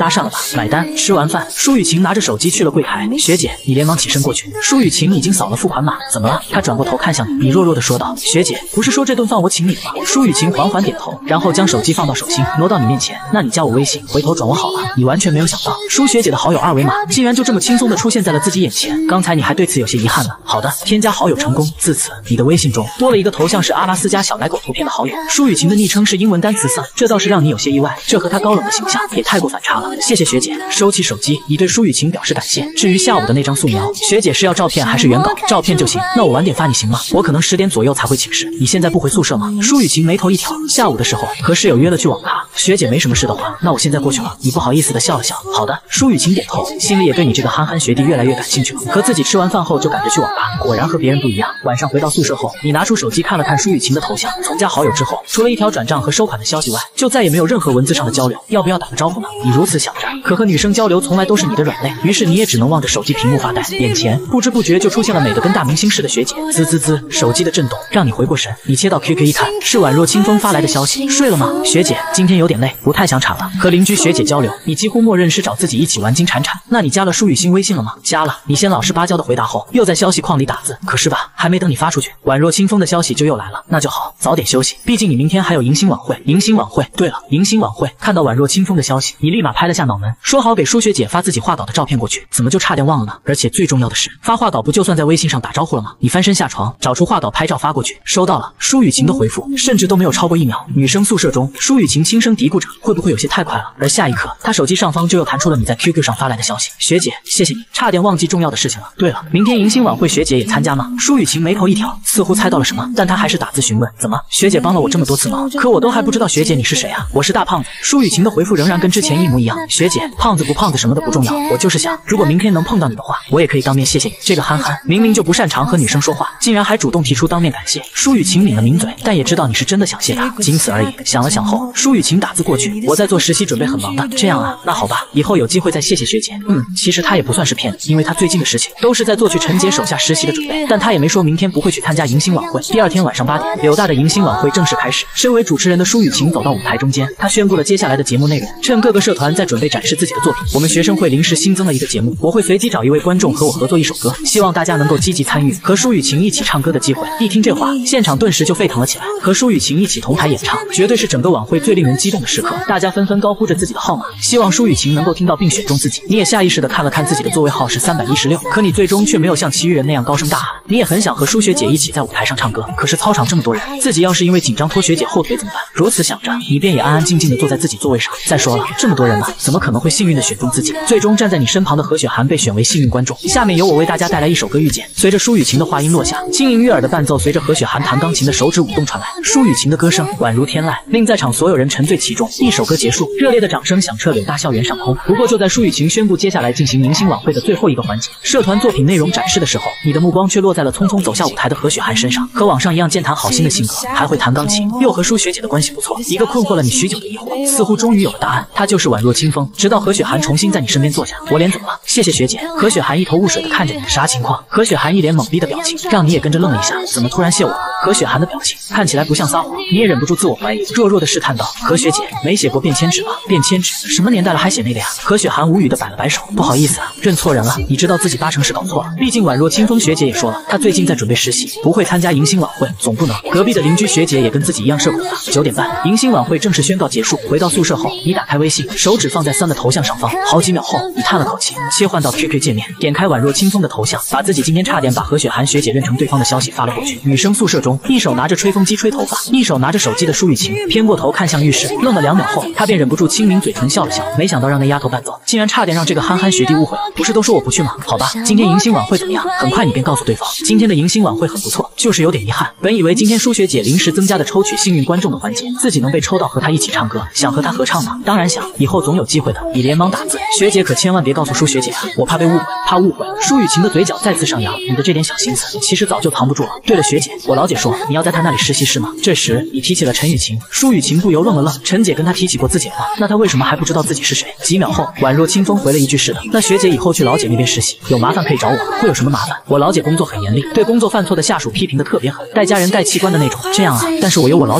买单。吃完饭，舒雨晴拿着手机去了柜台。学姐，你连忙起身过去。舒雨晴已经扫了付款码，怎么了？她转过头看向你，你弱弱的说道：“学姐，不是说这顿饭我请你的吗？”舒雨晴缓缓点头，然后将手机放到手心，挪到你面前。那你加我微信，回头转我好了。你完全没有想到，舒学姐的好友二维码竟然就这么轻松的出现在了自己眼前。刚才你还对此有些遗憾呢。好的，添加好友成功。自此，你的微信中多了一个头像是阿拉斯加小奶狗图片的好友。舒雨晴的昵称是英文单词色，这倒是让你有些意外。这和她高冷的形象也太过反差了。谢谢学姐。收起手机，你对舒雨晴表示感谢。至于下午的那张素描，学姐是要照片还是原稿？照片就行。那我晚点发你行吗？我可能十点左右才回寝室。你现在不回宿舍吗？舒雨晴眉头一挑，下午的时候和室友约了去网咖。学姐没什么事的话，那我现在过去了。你不好意思的笑了笑。好的。舒雨晴点头，心里也对你这个憨憨学弟越来越感兴趣了。可自己吃完饭后就赶着去网吧，果然和别人不一样。晚上回到宿舍后，你拿出手机看了看舒雨晴的头像，从加好友之后，除了一条转账和收款的消息外，就再也没有任何文字上的交流。要不要打个招呼呢？你如此想着，可和女生交流从来都是你的软肋，于是你也只能望着手机屏幕发呆。眼前不知不觉就出现了美得跟大明星似的学姐，滋滋滋，手机的震动让你回过神。你切到 Q Q 一看，是宛若清风发来的消息。睡了吗？学姐，今天有点累，不太想铲了。和邻居学姐交流，你几乎默认是找自己一起玩金铲铲。那你加了舒雨欣微信了吗？加了。你先老实巴交的回答后，又在消息框里打字。可是吧，还没等你发出去，宛若清风的消息就又来了。那就好，早点休息，毕竟你明天还有迎新晚会。迎新晚会，对了，迎新晚会。看到宛若清风的消息，你立马拍了下脑门，说好给舒学姐发自己画稿的照片过去，怎么就差点忘了呢？而且最重要的是，发画稿不就算在微信上打招呼了吗？你翻身下床，找出画稿拍照发过去。收到了。舒雨晴的回复甚至都没有超过一秒。女生宿舍中，舒雨晴轻声嘀咕着，会不会有些太快了？而下一刻，她手机上方就又弹出了你在 Q Q 上发来的消息。学姐，谢谢你，差点忘记重要的事情了。对了，明天迎新晚会学姐也参加吗？舒雨晴眉头一挑，似乎猜到了什么，但她还是打字询问。怎么，学姐帮了我这么多次忙，可我都还不知道学姐你是谁啊？我是大胖子。舒雨晴的回复仍然跟之前一模一样。学姐，胖子不胖子什么的不重要，我就是想，如果明天能碰到你的话，我也可以当面谢谢你。这个憨憨明明就不擅长和女生说话，竟然还主动提出当面感谢。舒雨晴抿了抿嘴，但也知道你是真的想谢她，仅此而已。想了想后，舒雨晴打字过去，我在做实习准备很忙的。这样啊，那好吧，以后有机会再谢谢学姐。嗯，其实她也不算是骗你，因为她最近的事情都是在做去陈姐手下实习的准备，但她也没说明天不会去参加迎新晚会。第二天晚上八点，柳大的迎新晚会正式开始。身为主持人的舒雨晴走到舞台中间，她宣布了接下来的节目内容。趁各个社团在准备展示自己的作品，我们学生会临时新增了一个节目，我会随机找一位观众和我合作一首歌，希望大家能够积极参与和舒雨晴一起唱歌的机会。一听这话，现场顿时就沸腾了起来。和舒雨晴一起同台演唱，绝对是整个晚会最令人激动的时刻。大家纷纷高呼着自己的号码，希望舒雨晴能够听到并选中自己。你也下意识地看了看自己的座位号是三百一十六，可你最终却没有像其余人那样高声大喊。你也很想和舒学姐一起在舞台上唱歌，可是操场这么多人，自己要是因为紧张拖学姐后腿怎么办？如此想着，你便也安安静静地坐在自己座位上。再说了，这么多人呢，怎么可能会幸运地选中自己？最终站在你身旁的何雪涵被选为幸运观众。下面由我为大家带来一首歌《遇见》。随着舒雨晴的话音落下，轻盈悦耳的伴奏随着何雪涵弹钢琴的手指舞动传来，舒雨晴的歌声宛如天籁，令在场所有人沉醉其中。一首歌结束，热烈的掌声响彻柳大校园上空。不过就在舒雨晴宣布接下来进行迎新晚会的最后一个环节，社团作品内容展示的时候，你的目光却落在了匆匆走下舞台的何雪涵身上。和往上一样健谈好心的性格，还会弹钢琴，又和舒学姐的关系不错。一个困惑了你许久的疑惑，似乎终于有了答案，她就是宛若清风。直到何雪涵重新在你身边坐下，我脸怎么了？谢谢学姐。何雪涵一头雾水的看着你，啥情况？何雪涵一脸懵逼的表情，让你也跟着愣了一下，怎么突然谢我？何雪涵的表情看起来不像撒谎，你也忍不住自我怀疑，弱弱的试探道：何学姐，没写过便签纸吗？便签纸什么年代了还写那个呀？何雪涵无语的摆了摆手，不好意思啊，认错人了。你知道自己八成是搞错了，毕竟宛若清风学姐也说了，她最近在准备实习，不会参加迎新晚会，总不能。隔壁的邻居学姐也跟自己一样社恐吧。九点半，迎新晚会正式宣告结束。回到宿舍后，你打开微信，手指放在三的头像上方，好几秒后，你叹了口气，切换到 Q Q 界面，点开宛若清风的头像，把自己今天差点把何雪涵学姐认成对方的消息发了过去。女生宿舍中，一手拿着吹风机吹头发，一手拿着手机的舒雨晴偏过头看向浴室，愣了两秒后，她便忍不住轻抿嘴唇笑了笑，没想到让那丫头伴奏，竟然差点让这个憨憨学弟误会了。不是都说我不去吗？好吧，今天迎新晚会怎么样？很快你便告诉对方，今天的迎新晚会很不错，就是有点遗憾。本以为今天舒学姐临时增加的抽取幸运观众的环节，自己能被抽到和她一起唱歌，想和她合唱吗？当然想，以后总有机会的。你连忙打字，学姐可千万别告诉舒学姐啊，我怕被误会，怕误会。舒雨晴的嘴角再次上扬，你的这点小心思，其实早就藏不住了。对了，学姐，我老姐说你要在她那里实习是吗？这时你提起了陈雨晴，舒雨晴不由愣了愣，陈姐跟她提起过自己了吗？那她为什么还不知道自己是谁？几秒后，宛若清风回了一句是的。那学姐以后去老姐那边实习，有麻烦可以找我，会有什么麻烦？我老姐工作很严厉，对工作犯错的下属批评的特别狠，带家人带器官的那种。这样啊，但是我有我老姐的把柄。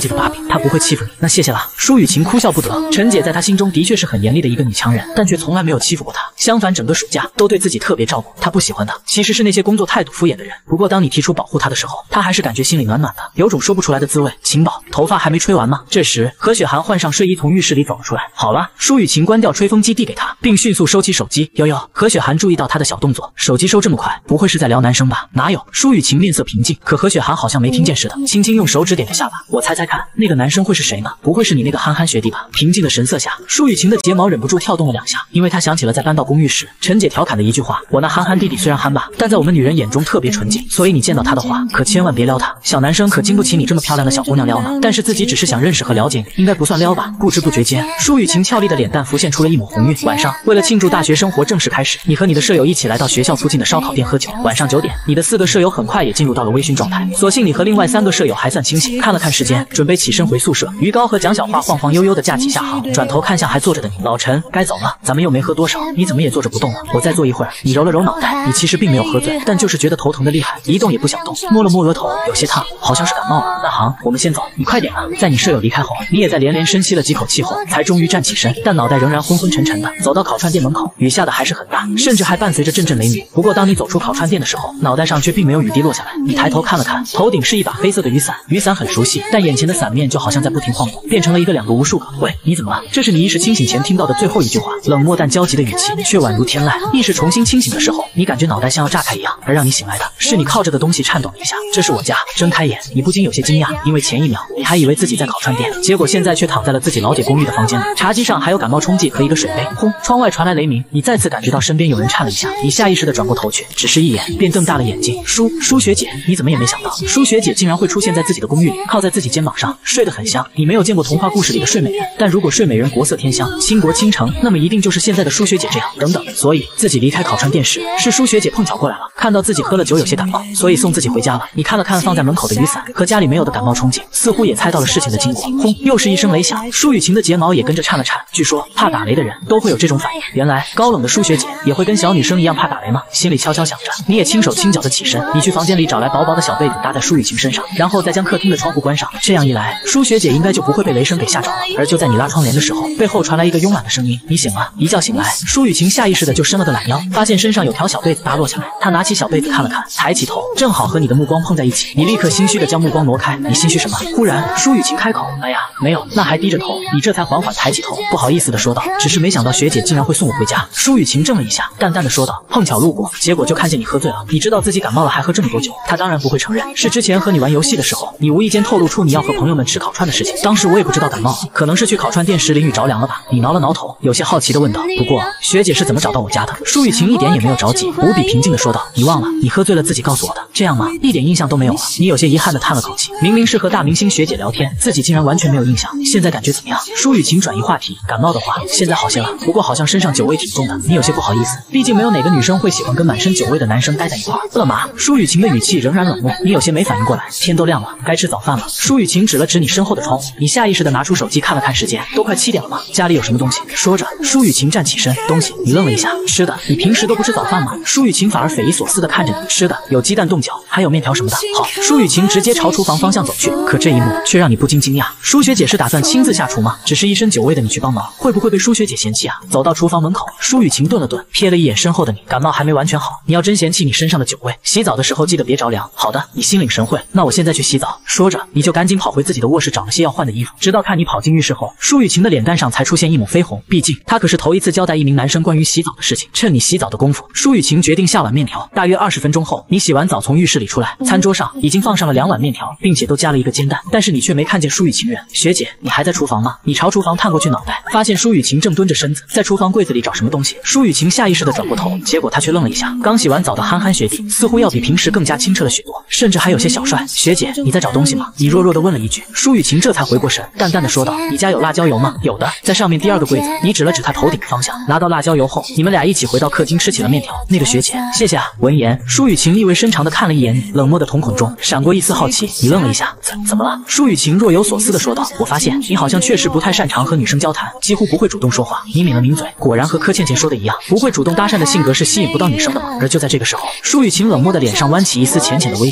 她不会欺负你，那谢谢啦。舒雨晴哭笑不得。陈姐在她心中的确是很严厉的一个女强人，但却从来没有欺负过她。相反，整个暑假都对自己特别照顾。她不喜欢的其实是那些工作态度敷衍的人。不过当你提出保护她的时候，她还是感觉心里暖暖的，有种说不出来的滋味。晴宝，头发还没吹完吗？这时何雪涵换上睡衣从浴室里走了出来。好了，舒雨晴关掉吹风机递给她，并迅速收起手机。悠悠，何雪涵注意到她的小动作，手机收这么快，不会是在聊男生吧？哪有？舒雨晴面色平静，可何雪涵好像没听见似的，轻轻用手指点着下巴。我猜猜看，那个男生会是谁呢？不会是你那个憨憨学弟吧？平静的神色下，舒雨晴的睫毛忍不住跳动了两下，因为她想起了在搬到公寓时陈姐调侃的一句话：我那憨憨弟弟虽然憨吧，但在我们女人眼中特别纯净，所以你见到他的话，可千万别撩他。小男生可经不起你这么漂亮的小姑娘撩呢。但是自己只是想认识和了解你，应该不算撩吧？不知不觉间，舒雨晴俏丽的脸蛋浮现出了一抹红晕。晚上，为了庆祝大学生活正式开始，你和你的舍友一起来到学校附近的烧烤店喝酒。晚上九点，你的四个舍友很快也进入到了微醺状态，所幸你和另外三个舍友还算清醒。看了看时间，准备起身回宿舍。于高和蒋小桦晃晃悠悠的架起下航，转头看向还坐着的你，老陈，该走了，咱们又没喝多少，你怎么也坐着不动了？我再坐一会儿。你揉了揉脑袋，你其实并没有喝醉，但就是觉得头疼的厉害，一动也不想动，摸了摸额头，有些烫，好像是感冒了。那行，我们先走，你快点啊！在你舍友离开后，你也在连连深吸了几口气后，才终于站起身，但脑袋仍然昏昏沉沉的，走到烤串店门口。雨下的还是很大，甚至还伴随着阵阵雷鸣。不过当你走出烤串店的时候，脑袋上却并没有雨滴落下来。你抬头看了看，头顶是一把黑色的雨伞，雨伞很熟悉，但眼前的伞面就好像在不停晃动，变成了一个两个无数个。喂，你怎么了？这是你意识清醒前听到的最后一句话，冷漠但焦急的语气，却宛如天籁。意识重新清醒的时候，你感觉脑袋像要炸开一样，而让你醒来的是你靠着的东西颤抖了一下。这是我家。睁开眼，你不禁有些惊讶，因为前一秒你还以为自己在烤串店，结果现在却躺在了自己老姐公寓的房间里。茶几上还有感冒冲剂和一个水杯。轰！窗外传来雷鸣，你再次感觉到身边有人颤了一下，你下意识地转过头去，只是一眼便瞪大了眼睛。舒舒学姐，你怎么也没想到，舒学姐竟然会出现在自己的公寓里，靠在自己肩膀上，睡得很香。你没有见过童话故事里的睡美人，但如果睡美人国色天香，倾国倾城，那么一定就是现在的舒学姐这样。等等，所以自己离开烤串店时，是舒学姐碰巧过来了，看到自己喝了酒有些感冒，所以送自己回家了。你看了看放在门口的雨伞和家里没有的感冒冲剂，似乎也猜到了事情的经过。轰！又是一声雷响，舒雨晴的睫毛也跟着颤了颤。据说怕打雷的人都会有这种反应，原来高冷的舒学姐也会跟小女生一样怕打雷吗？心里悄悄想着，你也轻手轻脚的起身，你去房间里找来薄薄的小被子搭在舒雨晴身上，然后再将客厅的窗户关上。这样一来，舒学姐应该就不会被雷声给吓着了。而就在你拉窗帘的时候，背后传来一个慵懒的声音：你醒了。一觉醒来，舒雨晴下意识的就伸了个懒腰，发现身上有条小被子搭落下来。她拿起小被子看了看，抬起头，正好和你的目光碰在一起。你立刻心虚的将目光挪开。你心虚什么？忽然，舒雨晴开口：哎呀，没有。那还低着头。你这才缓缓抬起头，不好意思的说道：只是没想到学姐竟然会送我回家。舒雨晴怔了一下，淡淡的说道：碰巧路过，结果就看见你喝醉了。你知道自己感冒了还喝这么多酒？她当然不会承认，是之前和你玩游戏的时候，你无意间透露出你要和朋友们吃烤串的事情。当时我也不知道感冒了，可能是去烤串店时淋雨着凉了吧。你挠了挠头，有些好奇的问道：不过学姐是怎么找到我家的？舒雨晴一点也没有着急，无比平静的说道：你忘了，你喝醉了自己告诉我的，这样吗？一点印象都没有了。你有些遗憾的叹了口气，明明是和大明星学姐聊天，自己竟然完全没有印象，现在感觉怎么样？舒雨晴转移话题，感冒的话现在好些了，不过好像身上酒味挺重的，你有些不好意思，毕竟没有哪个女生会喜欢跟满身酒味的男生待在一块儿。饿了吗？舒雨晴的语气仍然冷漠，你有些没反应过来，天都亮了，该吃早饭了。舒雨晴指了指你身后的窗户，你下意识的拿出手机看了看时间，都快七点了吗？家里有什么东西？说着，舒雨晴站起身，东西。你愣了一下，吃的？你平时都不吃早饭吗？舒雨晴反而匪夷所思的看着你，吃的有鸡蛋冻饺，还有面条什么的。好，舒雨晴直接朝厨房方向走去，可这一幕却让你不禁惊讶，舒学姐是打算亲自下厨吗？只是一身酒味的你去帮忙，会不会被舒学姐嫌弃啊？走到厨房门口，舒雨晴顿了顿，瞥了一眼身后的你，感冒还没完全好，你要真嫌弃你身上的酒味，洗澡的时候记得别着凉。好的，你心领神会，那我现在去洗澡。说着，你就赶紧跑回自己的卧室找了些要换的衣服，直到看你跑进浴室后，舒雨晴的脸蛋上才出现一抹绯红，毕竟她可是头一次交代一名男生关于洗澡的事情。趁你洗澡的功夫，舒雨晴决定下碗面条。大约二十分钟后，你洗完澡从浴室里出来，餐桌上已经放上了两碗面条，并且都加了一个煎蛋，但是你却没看见舒雨晴人。学姐，你还在厨房吗？你朝厨房探过去脑袋，发现舒雨晴正蹲着身子在厨房柜子里找什么东西。舒雨晴下意识地转过头，结果她却愣了一下。刚洗完澡的憨憨学弟似乎要比平时更加清澈了许多，甚至还有些小帅。学姐，你在找东西吗？你弱弱地问了一句。舒雨晴这才回过神，淡淡地说道：你家有辣椒油吗？有的，在上面第二个柜子。你指了指他头顶方向，拿到辣椒油后，你们俩一起回到客厅吃起了面条。那个学姐，谢谢啊。闻言，舒雨晴意味深长地看了一眼你，冷漠的瞳孔中闪过一丝好奇。你愣了一下，怎怎么了？舒雨晴若有所思地说道：我发现你好像确实不太擅长和女生交谈，几乎不会主动说话。你抿了抿嘴，果然和柯倩倩说的一样，不会主动搭讪的性格是吸引不到女生的吗？而就在这个时候，舒雨晴冷漠的脸上弯起一丝浅浅的微笑。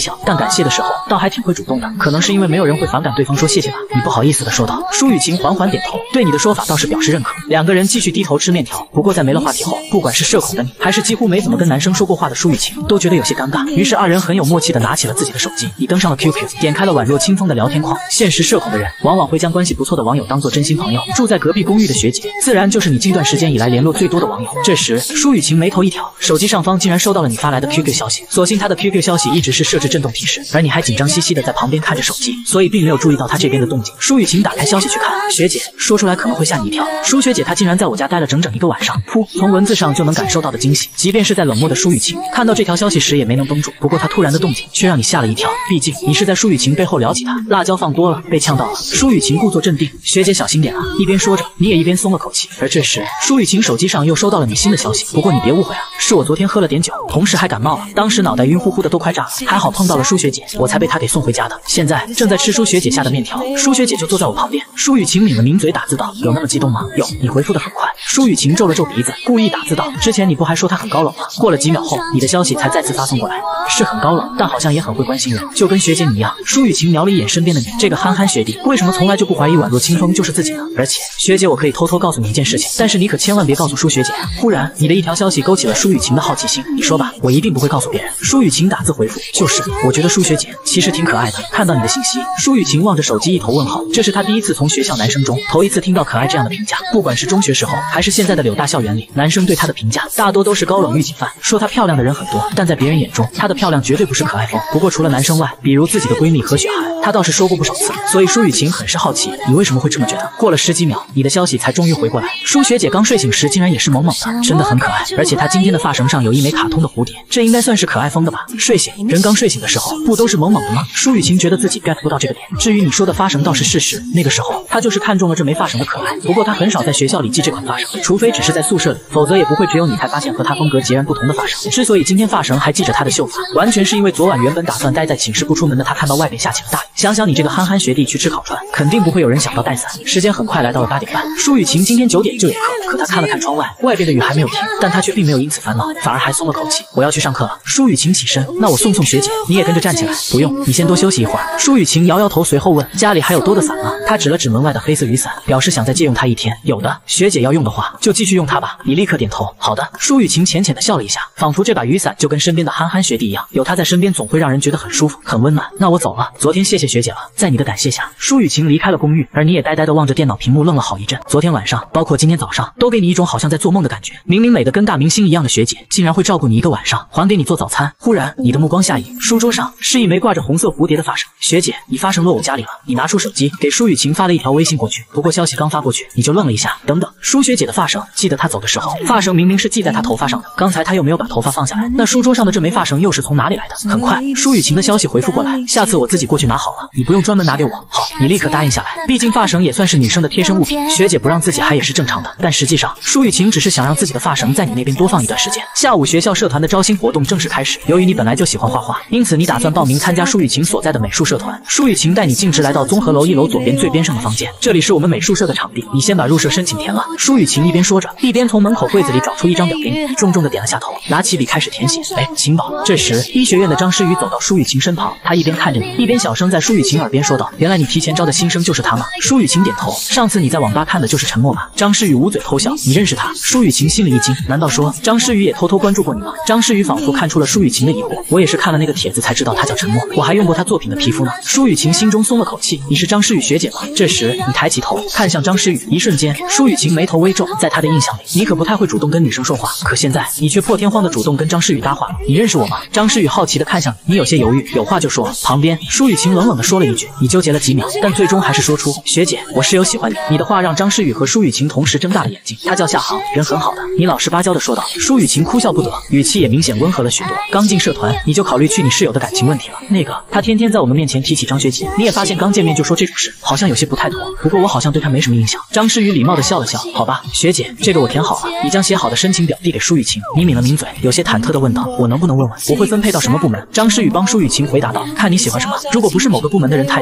小，但感谢的时候倒还挺会主动的，可能是因为没有人会反感对方说谢谢吧。你不好意思的说道。舒雨晴缓缓点头，对你的说法倒是表示认可。两个人继续低头吃面条，不过在没了话题后，不管是社恐的你，还是几乎没怎么跟男生说过话的舒雨晴，都觉得有些尴尬。于是二人很有默契的拿起了自己的手机，你登上了 Q Q， 点开了宛若清风的聊天框。现实社恐的人往往会将关系不错的网友当作真心朋友，住在隔壁公寓的学姐，自然就是你近段时间以来联络最多的网友。这时舒雨晴眉头一挑，手机上方竟然收到了你发来的 Q Q 消息，所幸他的 Q Q 消息一直是设置震动提示，而你还紧张兮兮的在旁边看着手机，所以并没有注意到他这边的动静。舒雨晴打开消息去看，学姐，说出来可能会吓你一跳，舒学姐她竟然在我家待了整整一个晚上。噗，从文字上就能感受到的惊喜，即便是在冷漠的舒雨晴看到这条消息时也没能绷住。不过她突然的动静却让你吓了一跳，毕竟你是在舒雨晴背后聊起她，辣椒放多了，被呛到了。舒雨晴故作镇定，学姐小心点啊。一边说着，你也一边松了口气。而这时舒雨晴手机上又收到了你新的消息，不过你别误会啊，是我昨天喝了点酒，同时还感冒了，当时脑袋晕乎乎的都快炸了，还好碰到了舒学姐，我才被她给送回家的。现在正在吃舒学姐下的面条，舒学姐就坐在我旁边。舒雨晴抿了抿嘴打字道，有那么激动吗？有，你回复的很快。舒雨晴皱了皱鼻子，故意打字道，之前你不还说她很高冷吗？过了几秒后，你的消息才再次发送过来，是很高冷，但好像也很会关心人，就跟学姐你一样。舒雨晴瞄了一眼身边的你，这个憨憨学弟为什么从来就不怀疑宛若清风就是自己呢？而且学姐，我可以偷偷告诉你一件事情，但是你可千万别告诉舒学姐啊。忽然你的一条消息勾起了舒雨晴的好奇心，你说吧，我一定不会告诉别人。舒雨晴打字回复，就是我觉得舒学姐其实挺可爱的。看到你的信息，舒雨晴望着手机一头问号，这是她第一次从学校男生中头一次听到可爱这样的评价，不管是中学时候还是现在的柳大校园里，男生对她的评价大多都是高冷预警范，说她漂亮的人很多，但在别人眼中她的漂亮绝对不是可爱风。不过除了男生外，比如自己的闺蜜何雪涵，她倒是说过不少次，所以舒雨晴很是好奇你为什么会这么觉得。过了十几秒，你的消息才终于回过来，舒学姐刚睡醒时竟然也是萌萌的，真的很可爱，而且她今天的发绳上有一枚卡通的蝴蝶，这应该算是可爱风的吧。睡醒人刚睡醒的时候不都是萌萌的吗？舒雨晴觉得自己 get 不到这个点，至于你说的发绳倒是事实，那个时候她就是看中了这枚发绳的可爱，不过她很少在学校里系这款发绳，除非只是在宿舍里，否则也不会只有你才发现和她风格截然不同的发绳。之所以今天发绳还系着她的秀发，完全是因为昨晚原本打算待在寝室不出门的她看到外边下起了大雨，想想你这个憨憨学弟去吃烤串，肯定不会有人想到带伞。时间很快来到了八点半，舒雨晴今天九点就有课，可她看了看窗外，外边的雨还没有停，但她却并没有因此烦恼，反而还松了口气。我要去上课了。舒雨晴起身，那我送送学姐，你也跟着站起来。不用，你先多休息一会儿。舒雨晴摇摇头，随后问家里还有多的伞吗？她指了指门外的黑色雨伞，表示想再借用它一天。有的，学姐要用的话就继续用它吧。你立刻点头，好的。舒雨晴浅浅的笑了一下，仿佛这把雨伞就跟身边的憨憨学弟一样，有他在身边总会让人觉得很舒服很温暖。那我走了，昨天谢谢学姐了。在你的感谢下，舒雨晴离开了公寓，而你也呆呆的望着电脑屏幕愣了好一阵。昨天晚上包括今天早上都给你一种好像在做梦的感觉，明明美得跟大明星一样的学姐竟然会照顾你一个晚上，还给你做早餐。忽然你的目光下移，书桌上是一枚挂着红色蝴蝶的发绳。学姐，你发绳落我家里了。你拿出手机给舒雨晴发了一条微信过去，不过消息刚发过去你就愣了一下。等等，舒学姐的发绳，记得她走的时候发绳明明是系在她头发上的，刚才她又没有把头发放下来，那书桌上的这枚发绳又是从哪里来的？很快舒雨晴的消息回复过来，下次我自己过去拿好了，你不用专门拿给我。好，你立刻答应下来，毕竟发绳也算是女生的贴身物品，学姐不让自己还也是正常的。但实际上舒雨晴只是想让自己的发绳在你那边多放一段时间。下午学校社团的招新活动正式开始，由于你本来就喜欢画画，因此你打算报名参加舒雨晴所在的美术社团。舒雨晴带你径直来到综合楼一楼左边最边上的房间，这里是我们美术社的场地，你先把入社申请填了。舒雨晴一边说着，一边从门口柜子里找出一张表给你，重重的点了下头，拿起笔开始填写。哎，晴宝。这时医学院的张诗雨走到舒雨晴身旁，他一边看着你，一边小声在舒雨晴耳边说道，原来你提前招的新生就是他吗？舒雨晴点头，上次你在网吧看的就是陈默吧？张诗雨捂嘴偷笑，你认识他？舒雨晴心里一惊，难道说张诗雨也偷偷关注过你吗？张诗雨仿佛看出了舒雨晴的疑惑，我也是看了那个帖子才知道他叫陈默，我还用过他作品的皮肤呢。舒雨晴心中松了口气，你是张诗雨学姐吗？这时你抬起头看向张诗雨，一瞬间舒雨晴眉头微皱，在他的印象里你可不太会主动跟女生说话，可现在你却破天荒的主动跟张诗雨搭话了。你认识我吗？张诗雨好奇的看向你，你有些犹豫，有话就说。旁边舒雨晴冷冷的说了一句，你纠结了几秒，但最终还是说出，学姐，我室友喜欢你。你的话让张诗雨和舒雨晴同时睁大了眼睛，他叫夏航，人很好的。你老实巴交的说道。舒雨晴哭笑不得，语气也明显温和了许多。刚进社团你就考虑去你室友的感情问题了？那个他天天在我们面前提起张学姐，你也发现刚见面就说这种事，好像有些不太妥。不过我好像对他没什么印象。张诗雨礼貌的笑了笑，好吧，学姐，这个我填好了。你将写好的申请表递给舒雨晴，你抿了抿嘴，有些忐忑的问道，我能不能问问我会分配到什么部门？张诗雨帮舒雨晴回答道，看你喜欢什么，如果不是某个部门的人太多，都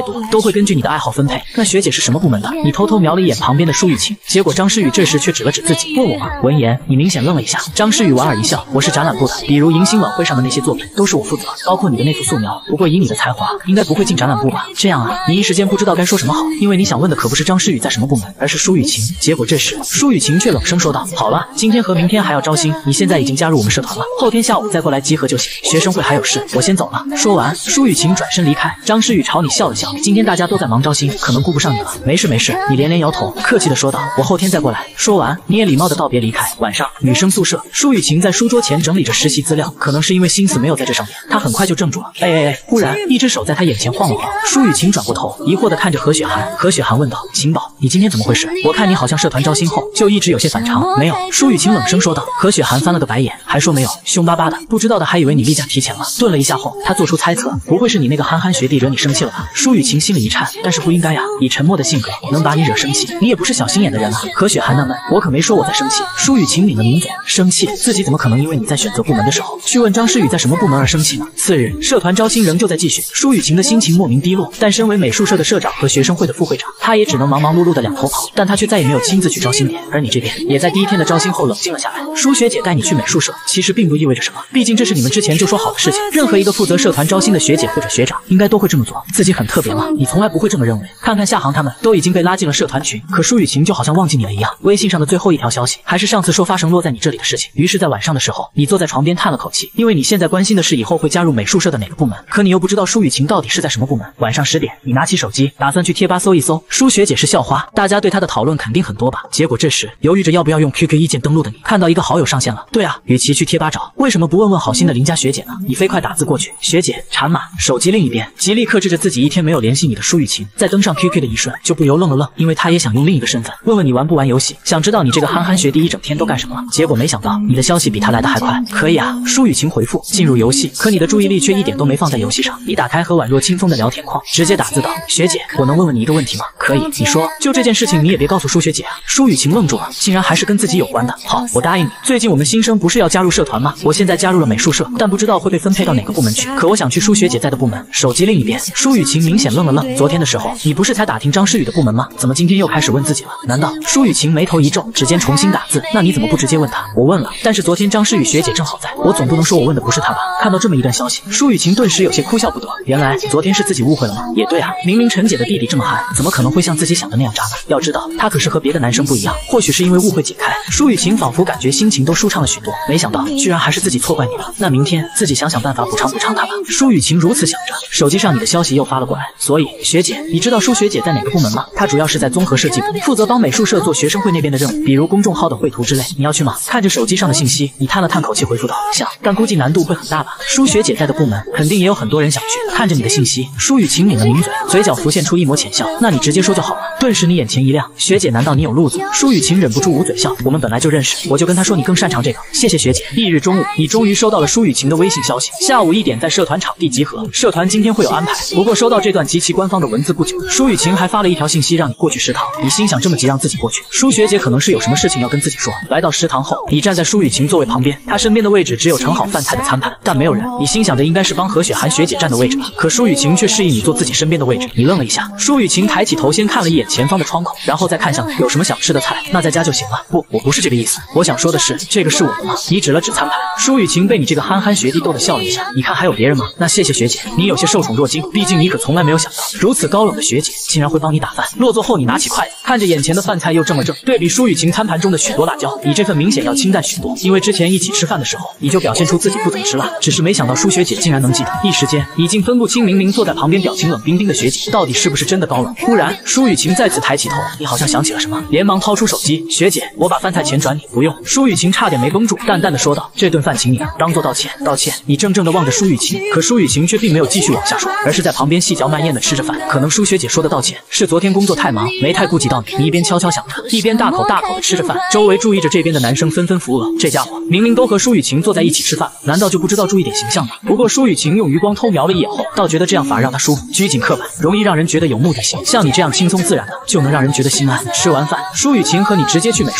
会根据你的爱好分配。那学姐是什么部门的？你偷偷瞄了一眼旁边的舒雨晴，结果张诗雨这时却指了指自己，问我吗？闻言，你明显愣了一下。张诗雨莞尔一笑，我是展览部的，比如迎新晚会上的那些作品都是我负责，包括你的那幅素描。不过以你的才华，应该不会进展览部吧？这样啊，你一时间不知道该说什么好，因为你想问的可不是张诗雨在什么部门，而是舒雨晴。结果这时，舒雨晴却冷声说道：“好了，今天和明天还要招新，你现在已经加入我们社团了，后天下午再过来集合就行。学生会还有事，我先走了。”说完，舒雨晴转身离开。张诗雨朝你笑了笑，今天大家都在忙招新，可能顾不上你了。没事没事，你连连摇头，客气的说道：“我后天再过来。”说完，你也礼貌的道别离开。晚上，女生宿舍，舒雨晴在书桌前整理着实习资料，可能是因为心思没有在这上面，她很快就怔住了。哎哎哎！忽然，一只手在她眼前晃了晃。舒雨晴转过头，疑惑的看着何雪涵。何雪涵问道：“晴宝，你今天怎么回事？我看你好像社团招新后就一直有些反常。”没有，舒雨晴冷声说道。何雪涵翻了个白眼，还说没有，凶巴巴的，不知道的还以为你例假提前了。顿了一下后，他做出猜测，不会是你那个憨憨学弟惹你生气了吧？舒雨晴心里一颤，但是不应该呀，以沉默的性格能把你惹生气，你也不是小心眼的人啊。何雪涵纳闷，我可没说我在生气。舒雨晴抿了抿嘴，生气？自己怎么可能因为你在选择部门的时候去问张诗雨在什么部门而生气呢？次日，社团招新仍旧在继续，舒雨晴的心情莫名低落，但身为美术社的社长和学生会的副会长，他也只能忙忙碌碌的两头跑，但他却再也没有亲自去招新点。而你这边也在第一天的招新后冷静了下来。舒学姐带你去美术社，其实并不意味着什么，毕竟这是你们之前就说好的事情，任何一个负责社团招新的学姐或者学长应该都会这么做。自己很特别吗？你从来不会这么认为。看看夏航他们都已经被拉进了社团群，可舒雨晴就好像忘记你了一样。微信上的最后一条消息还是上次说发生落在你这里的事情。于是在晚上的时候，你坐在床边叹了口气，因为你现在关心的是以后会加入美术社的哪个部门，可你又不知道舒雨晴到底是在什么部门。晚上十点，你拿起手机打算去贴吧搜一搜舒学姐是校花，大家对她的讨论肯定很多吧。结果这时犹豫着要不要用 Q Q 一键登录的你，看到一个好友上线了。对啊，与其去贴吧找，为什么不问问好心的邻家学姐呢？你飞快打字过去，学姐缠马。手机另一边，极力克制着自己一天没有联系你的舒雨晴，在登上 Q Q 的一瞬就不由愣了愣，因为他也想用另一个身份问问你玩不玩游戏，想知道你这个憨憨学弟一整天都干什么了。结果没想到你的消息比他来的还快。可以啊，舒雨晴回复进入游戏，可你的注意力却一点都没放在游戏上。你打开和宛若清风的聊天框，直接打字道：学姐，我能问问你一个问题吗？可以，你说。就这件事情你也别告诉舒学姐啊。舒雨晴愣住了，竟然还是跟自己有关的。好，我答应你。最近我们新生不是要加入社团吗？我现在加入了美术社，但不知道会被分配到哪个部门去，可我想去舒学姐在的部门。手机另一边，舒雨晴明显愣了愣，昨天的时候你不是才打听张诗雨的部门吗？怎么今天又开始问自己了？难道？舒雨晴眉头一皱，指尖重新打字，那你怎么不直接问他？我问了，但是昨天张诗雨学姐正好在，我总不能说我问的不是她吧？看到这么一段消息，舒雨晴顿时有些哭笑不得，原来昨天是自己误会了吗？也对啊，明明陈姐的弟弟这么憨，怎么可能会像自己想的那样渣呢？要知道他可是和别的男生不一样，或许是因为误会解开，舒雨晴仿佛感觉心情都舒畅了许多，没想到居然还是自己错怪你了。那明天自己想想办法补偿补偿他吧。舒雨晴如此想着，手机上你的消息又发了过来，所以学姐，你知道舒学姐在哪个部门吗？她主要是在综合设计部，负责帮美术社做学生会那边的任务，比如公众号的绘图之类，你要去吗？看着手机上的信息，你叹了叹口气回复道：想，但估计难度会很大吧。舒学姐在的部门肯定也有很多人想去。看着你的信息，舒雨晴抿了抿嘴，嘴角浮现出一抹浅笑。那你直接说就好了。顿时你眼前一亮，学姐难道你有路子？舒雨晴忍不住捂嘴笑，我们本来就认识，我就跟她说你更擅长这个，谢谢学姐。翌日中午，你终于收到了舒雨晴的微信消息，下午一点在社团场地集合，社团今天会有安排。不过收到这段极其官方的文字不久，舒雨晴还发了一条信息让你过去食堂。你心想这么急让自己过去，舒学姐可能是有什么事情要跟自己说。来到食堂后，你站在舒雨晴座位旁边，她身边的位置只有盛好饭菜的餐盘，但没有人。你心想着应该是帮何雪涵学姐站的位置吧，可舒雨晴却示意你坐自己身边的位置。你愣了一下，舒雨晴抬起头先看了一眼前方的窗口，然后再看向有什么想吃的菜，那在家就行了。不，我不是这个意思，我想说的是这个是我的吗？你指了指餐盘。舒雨晴被你这个憨憨学弟逗得笑了一下，你看还有别人吗？那谢谢学姐，你有些受宠若惊，毕竟你可从来没有想到如此高冷的学姐竟然会帮你打饭。落座后你拿起筷子，看着眼前的饭菜又怔了怔，对比舒雨晴餐盘中的许多辣椒，你这份明显要清淡许多，因为之前一起吃饭的时候你就表现出自己不怎么吃辣，只是没想到舒学姐竟然能记得。一时间已经分不清明明坐在旁边表情冷冰冰的学姐到底是不是真的高冷。忽然舒雨晴再次抬起头，你好像想起了什么，连忙掏出手机，学姐，我把饭菜钱转你。不用。舒雨晴差点没绷住，淡淡的说道，这顿饭请你了，当做道歉。道歉。你怔怔的望着舒雨晴，可舒雨晴却并没有继续往下说，而是在旁边细嚼慢咽的吃着饭。可能舒学姐说的道歉是昨天工作太忙，没太顾及到你。你一边悄悄想着，一边大口大口的吃着饭，周围注意着这边的男生纷纷扶额。这家伙明明都和舒雨晴坐在一起吃饭，难道就不知道注意点形象吗？不过舒雨晴用余光偷瞄了一眼后，倒觉得这样反而让她舒服，拘谨刻板，容易让人觉得有目的性。像你这样轻松自然的，就能让人觉得心安。吃完饭，舒雨晴和你直接去美术社。今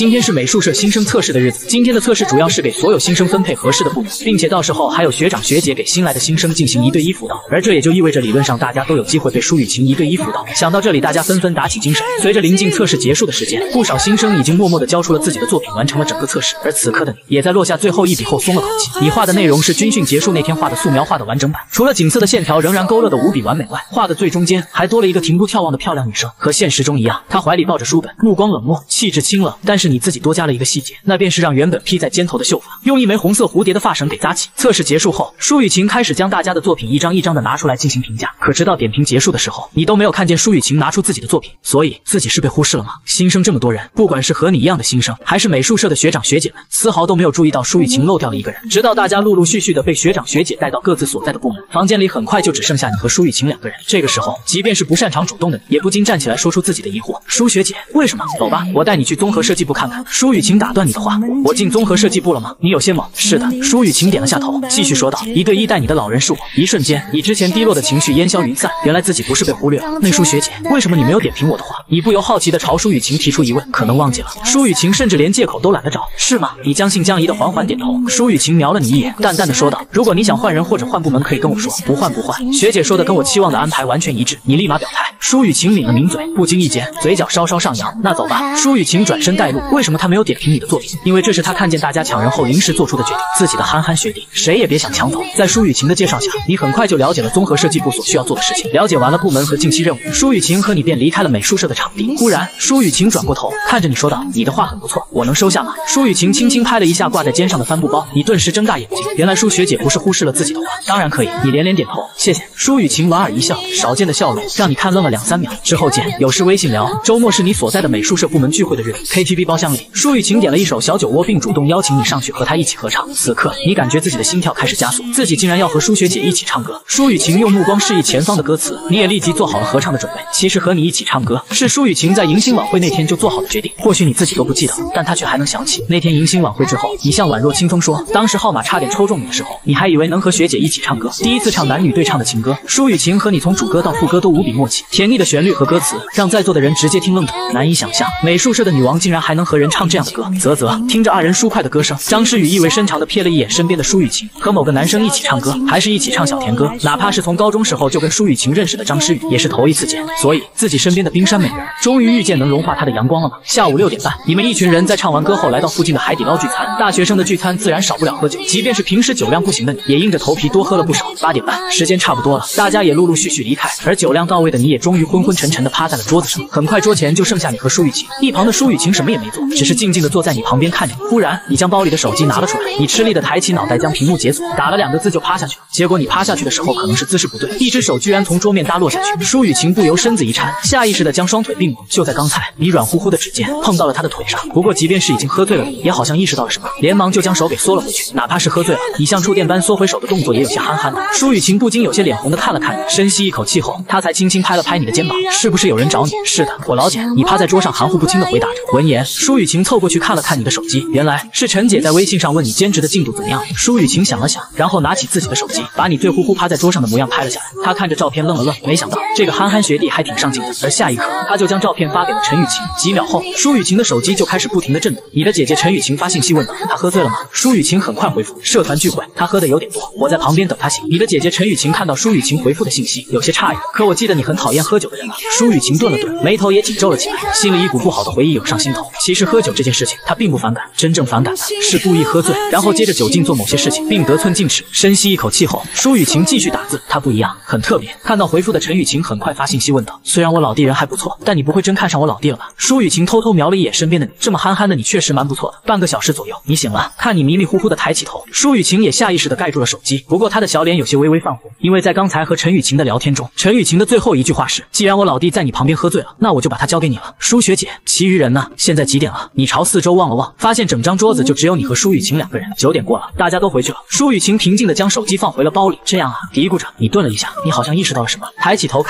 今天是美术社新生测试的日子，今天的测试主要是给所有新生分配合适的部门，并且到时候还有学长学姐给新来的新生进行一对一辅导，而这也就意味着理论上大家都有机会被舒雨晴一对一辅导。想到这里，大家纷纷打起精神。随着临近测试结束的时间，不少新生已经默默地交出了自己的作品，完成了整个测试。而此刻的你，也在落下最后一笔后松了口气。你画的内容是军训结束那天画的素描画的完整版，除了景色的线条仍然勾勒的无比完美外，画的最中间还多了一个停步眺望的漂亮女生，和现实中一样，她怀里抱着书本，目光冷漠，气质清冷。但是你自己多加了一个细节，那便是让原本披在肩头的秀发用一枚红色蝴蝶的发绳给扎起。测试结束后，舒雨晴开始将大家的作品一张一张的拿出来进行评价，可直到点评结束的时候，你都没有看见舒雨晴拿出自己的作品，所以自己是被忽视了吗？新生这么多人，不管是和你一样的新生，还是美术社的学长学姐们，丝毫都没有注意到舒雨晴漏掉了一个人。直到大家陆陆续续的被学长学姐带到各自所在的部门，房间里很快就只剩下你和舒雨晴两个人。这个时候，即便是不擅长主动的你，也不禁站起来说出自己的疑惑：舒学姐，为什么？走吧，我带你去综合设计部看看。舒雨晴打断你的话：我进综合设计部了吗？你有些懵。是的，舒雨晴点了下头，继续说道：一对一带你的老人是我。一瞬间，你之前低落的情绪烟消云散，原来自己不是被忽略了。那舒学姐，为什么你没有点评我的话？你不由好奇的朝舒雨晴提出疑问，可能忘记了。舒雨晴甚至连借口都懒得找，是吗？你将信将疑的缓缓点头。舒雨晴瞄了你一眼，淡淡的说道：如果你想换人或者换部门，可以跟我说，不换不换。学姐说的跟我期望的安排完全一致，你立马表态。舒雨晴抿了抿嘴，不经意间嘴角稍稍上扬。那走吧。舒雨晴转身带路。为什么他没有点评你的作品？因为这是他看见大家抢人后临时做出的决定。自己的憨憨学弟，谁也别想抢走。在舒雨晴的介绍下，你很快就了解了综合设计部所需要做的事情。了解完了部门和近期任务，舒雨晴和你便离开了美术社的场地。忽然，舒雨晴转过头，看着你说道：你的画很不错，我能收下吗？舒雨晴轻轻拍了一下挂在肩上的帆布包，你顿时睁大眼睛。原来舒学姐不是忽视了自己的话，当然可以。你连连点头，谢谢。舒雨晴莞尔一笑，少见的笑容让你看愣了两三秒。之后见，有事微信聊。周末是你所在的美术社部门聚会的日子 ，K T V 包厢里，舒雨晴点了一首小酒窝，并主动邀请你上去和她一起合唱。此刻，你感觉自己的心跳开始加速，自己竟然要和舒学姐一起唱歌。舒雨晴用目光示意前方的歌词，你也立即做好了合唱的准备。其实和你一起唱歌，是舒雨晴在迎新晚会那天就做好的决定。或许你自己都不记得，但她却还能想起那天迎新晚会之后，你像宛若清风说，当时号码差点抽中你的时候，你还以为能和学姐一起唱歌。第一次唱男女对唱的情歌，舒雨晴和你从主歌到副歌都无比默契，甜蜜的旋律和歌词让在座的人直接听愣住，难以想象美术社的女王竟然还能和人唱这样的歌。啧啧，听着二人舒快的歌声，张诗雨意味深长地瞥了一眼身边的舒雨晴，和某个男生一起唱歌，还是一起唱小甜歌，哪怕是从高中时候就跟舒雨晴认识的张诗雨，也是头一次见，所以自己身边的冰山美人终于遇见能融化她的阳光了吗？下午六点半，你们一群人在唱完歌后来到附近的海底捞聚餐。大学生的聚餐自然少不了喝酒，即便是平时酒量不行的你，也硬着头皮多喝了不少。八点半，时间差不多了，大家也陆陆续续离开，而酒量到位的你也终于昏昏沉沉地趴在了桌子上。很快桌前就剩下你和舒雨晴，一旁的舒雨晴什么也没做，只是静静地坐在你旁边看着你。忽然，你将包里的手机拿了出来，你吃力地抬起脑袋将屏幕解锁，打了两个字就趴下去了。结果你趴下去的时候可能是姿势不对，一只手居然从桌面搭落下去。舒雨晴不由身子一颤，下意识地将双腿并拢。就在刚才，你软乎乎的指尖碰到了他的腿上。不过即便是已经喝醉了你，也好像意识到了什么，连忙就将手给缩了回去。哪怕是喝醉了，你像触电般缩回手的动作也有些憨憨的。舒雨晴不禁有些脸红的看了看你，深吸一口气后，他才轻轻拍了拍你的肩膀：是不是有人找你？是的，我老简。你趴在桌上含糊不清的回答着。闻言，舒雨晴凑过去看了看你的手机，原来是陈姐在微信上问你兼职的进度怎么样。舒雨晴想了想，然后拿起自己的手机，把你醉乎乎趴在桌上的模样拍了下来。她看着照片愣了愣，没想到这个憨憨学弟还挺上进的。而下一刻，他就将照片发给了陈雨晴。几秒后，舒雨晴的手机就开始不停的震动。你的姐姐陈雨晴发信息问道：她喝醉了吗？舒雨晴很快回复：社团聚会，她喝的有点多，我在旁边等她醒。你的姐姐陈雨晴看到舒雨晴回复的信息，有些诧异。可我记得你很讨厌喝酒的人啊。舒雨晴顿了顿，眉头也紧皱了起来，心里一股不好的回忆涌上心头。其实喝酒这件事情，她并不反感，真正反感的是故意喝醉，然后接着酒劲做某些事情，并得寸进尺。深吸一口气后，舒雨晴继续打字：她不一样，很特别。看到回复的陈雨晴很快发信息问道：虽然我老弟人还不错，但你不会真看上我老弟了吧？舒雨晴偷偷瞄了一眼身边的你，这么憨憨的你确实蛮不错的。半个小时左右，你醒了，看你迷迷糊糊的抬起头，舒雨晴也下意识的盖住了手机，不过她的小脸有些微微泛红，因为在刚才和陈雨晴的聊天中，陈雨晴的最后一句话是：既然我老弟在你旁边喝醉了，那我就把他交给你了。舒学姐，其余人呢？现在几点了？你朝四周望了望，发现整张桌子就只有你和舒雨晴两个人。九点过了，大家都回去了。舒雨晴平静的将手机放回了包里。这样啊，嘀咕着，你顿了一下，你好像意识到了什么，抬起头看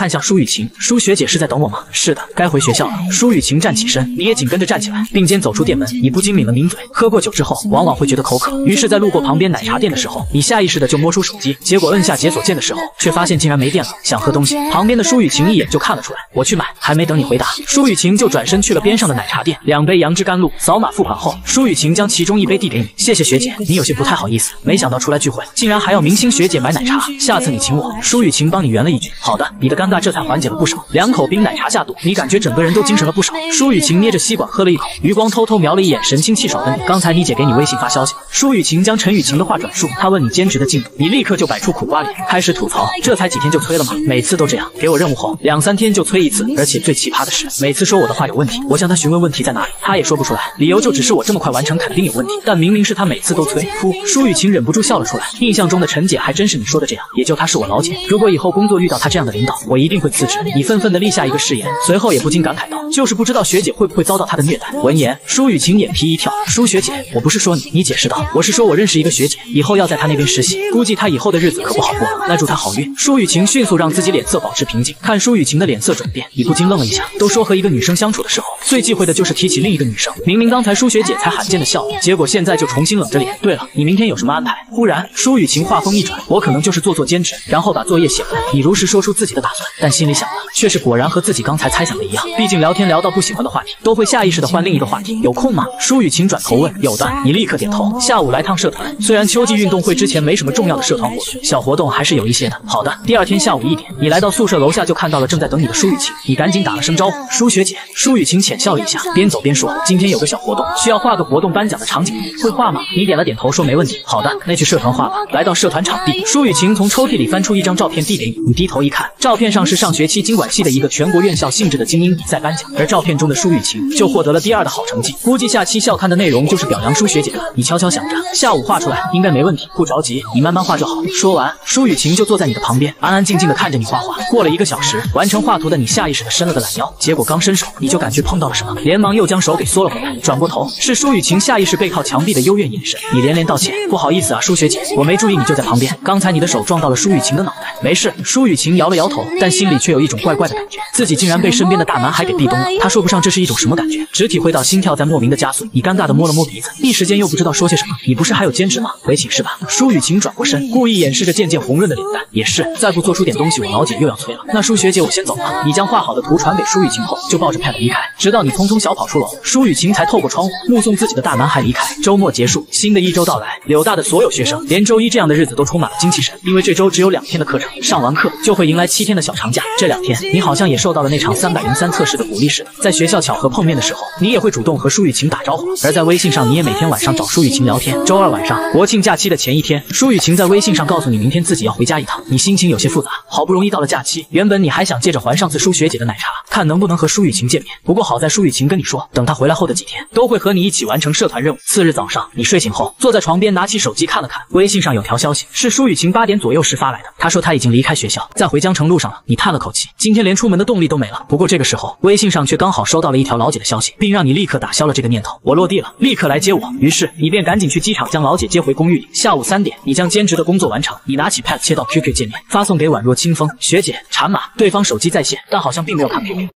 看向舒雨晴，舒学姐是在等我吗？是的，该回学校了。舒雨晴站起身，你也紧跟着站起来，并肩走出店门。你不禁抿了抿嘴，喝过酒之后往往会觉得口渴，于是，在路过旁边奶茶店的时候，你下意识的就摸出手机，结果摁下解锁键的时候，却发现竟然没电了。想喝东西，旁边的舒雨晴一眼就看了出来，我去买。还没等你回答，舒雨晴就转身去了边上的奶茶店，两杯杨枝甘露，扫码付款后，舒雨晴将其中一杯递给你，谢谢学姐，你有些不太好意思，没想到出来聚会竟然还要明星学姐买奶茶，下次你请我。舒雨晴帮你圆了一句，好的，你的尴尬这才缓解了不少。两口冰奶茶下肚，你感觉整个人都精神了不少。舒雨晴捏着吸管喝了一口，余光偷偷瞄了一眼神清气爽的你，刚才你姐给你微信发消息了。舒雨晴将陈雨晴的话转述，她问你兼职的进度，你立刻就摆出苦瓜脸，开始吐槽，这才几天就催了吗？每次都这样，给我任务后两三天就催一次，而且最奇葩的是，每次说我的话有问题，我向他询问问题在哪里，他也说不出来，理由就只是我这么快完成肯定有问题，但明明是他每次都催。噗，舒雨晴忍不住笑了出来，印象中的陈姐还真是你说的这样，也就她是我老姐，如果以后工作遇到她这样的领导，我一定会辞职。你愤愤地立下一个誓言，随后也不禁感慨道，就是不知道学姐会不会遭到她的虐待。闻言，舒雨晴眼皮一跳，舒学姐，我不是说你，你解释道，我是说我认识一个学姐，以后要在她那边实习，估计她以后的日子可不好过了，那祝她好运。舒雨晴迅速让自己脸色保持平静，看舒雨晴的脸色转变，你不禁愣了一下，都说和一个女生相处的时候，最忌讳的就是提起另一个女生，明明刚才舒学姐才罕见的笑了，结果现在就重新冷着脸。对了，你明天有什么安排？忽然，舒雨晴话锋一转，我可能就是做做兼职，然后把作业写完。你如实说出自己的打算，但心里想的却是果然和自己刚才猜想的一样，毕竟聊天聊到不喜欢的话题，都会下意识的换另一个话题。有空吗？舒雨晴转头问。有的，你立刻点头。下午来趟社团，虽然秋季运动会之前没什么重要的社团活动，小活动还是有一些的。好的。第二天下午一点，你来到宿舍楼下就看到了正在等你的舒雨晴，你赶紧打了声招呼，舒学姐。舒雨晴浅笑了一下，边走边说，今天有个小活动，需要画个活动颁奖的场景，会画吗？你点了点头说没问题。好的，那去社团画吧。来到社团场地，舒雨晴从抽屉里翻出一张照片递给你，你低头一看，照片上是上学期经管系的一个全国院校性质的精英比赛颁奖，而照片中的舒雨晴就获得了第二的好成绩，估计下期校刊的内容就是表扬舒学姐了。你悄悄想着，下午画出来应该没问题，不着急，你慢慢画就好。说完，舒雨晴就坐在你的旁边，安安静静的看着你画画。过了一个小时，完成画图的你下意识的伸了个懒腰，结果刚伸手，你就感觉碰到了什么，连忙又将手给缩了回来。转过头，是舒雨晴下意识背靠墙壁的幽怨眼神，你连连道歉，不好意思啊，舒学姐，我没注意你就在旁边，刚才你的手撞到了舒雨晴的脑袋。没事，舒雨晴摇了摇头，但心里却有一种怪怪的感觉，自己竟然被身边的大男孩给壁咚了。他说不上这是一种什么感觉，只体会到心跳在莫名的加速。你尴尬的摸了摸鼻子，一时间又不知道说些什么。你不是还有兼职吗？回寝室吧。舒雨晴转过身，故意掩饰着渐渐红润的脸蛋。也是，再不做出点东西，我老姐又要催了。那舒学姐，我先走了。你将画好的图传给舒雨晴后，就抱着 pad 离开，直到你匆匆小跑出楼，舒雨晴才透过窗户目送自己的大男孩离开。周末结束，新的一周到来，柳大的所有学生连周一这样的日子都充满了精气神，因为这周只有两天的课程，上完课就会迎来七天的小长假。这两天，你好像也受到了那场三百零三测试的鼓励似的，在学校巧合碰面的时候，你也会主动和舒雨晴打招呼，而在微信上，你也每天晚上找舒雨晴聊天。周二晚上，国庆假期的前一天，舒雨晴在微信上告诉你明天自己要回家一趟，你心情有些复杂。好不容易到了假期，原本你还想借着还上次舒学姐的奶茶，看能不能和舒雨晴见面，不过好在舒雨晴跟你说，等她回来后的几天，都会和你一起完成社团任务。次日早上，你睡醒后，坐在床边拿起手机看了看，微信上有条消息，是舒雨晴八点左右时发来的。她说她已经离开学校，在回江城路上了。你叹了口气，今天连出门的动力都没了。不过这个时候，微信上却刚好收到了一条老姐的消息，并让你立刻打消了这个念头。我落地了，立刻来接我。于是你便赶紧去机场将老姐接回公寓里。下午三点，你将兼职的工作完成，你拿起 pad 切到 Q Q 界面，发送给宛若清风学姐，产码。对方手机在线，但好像并没有看 Q Q。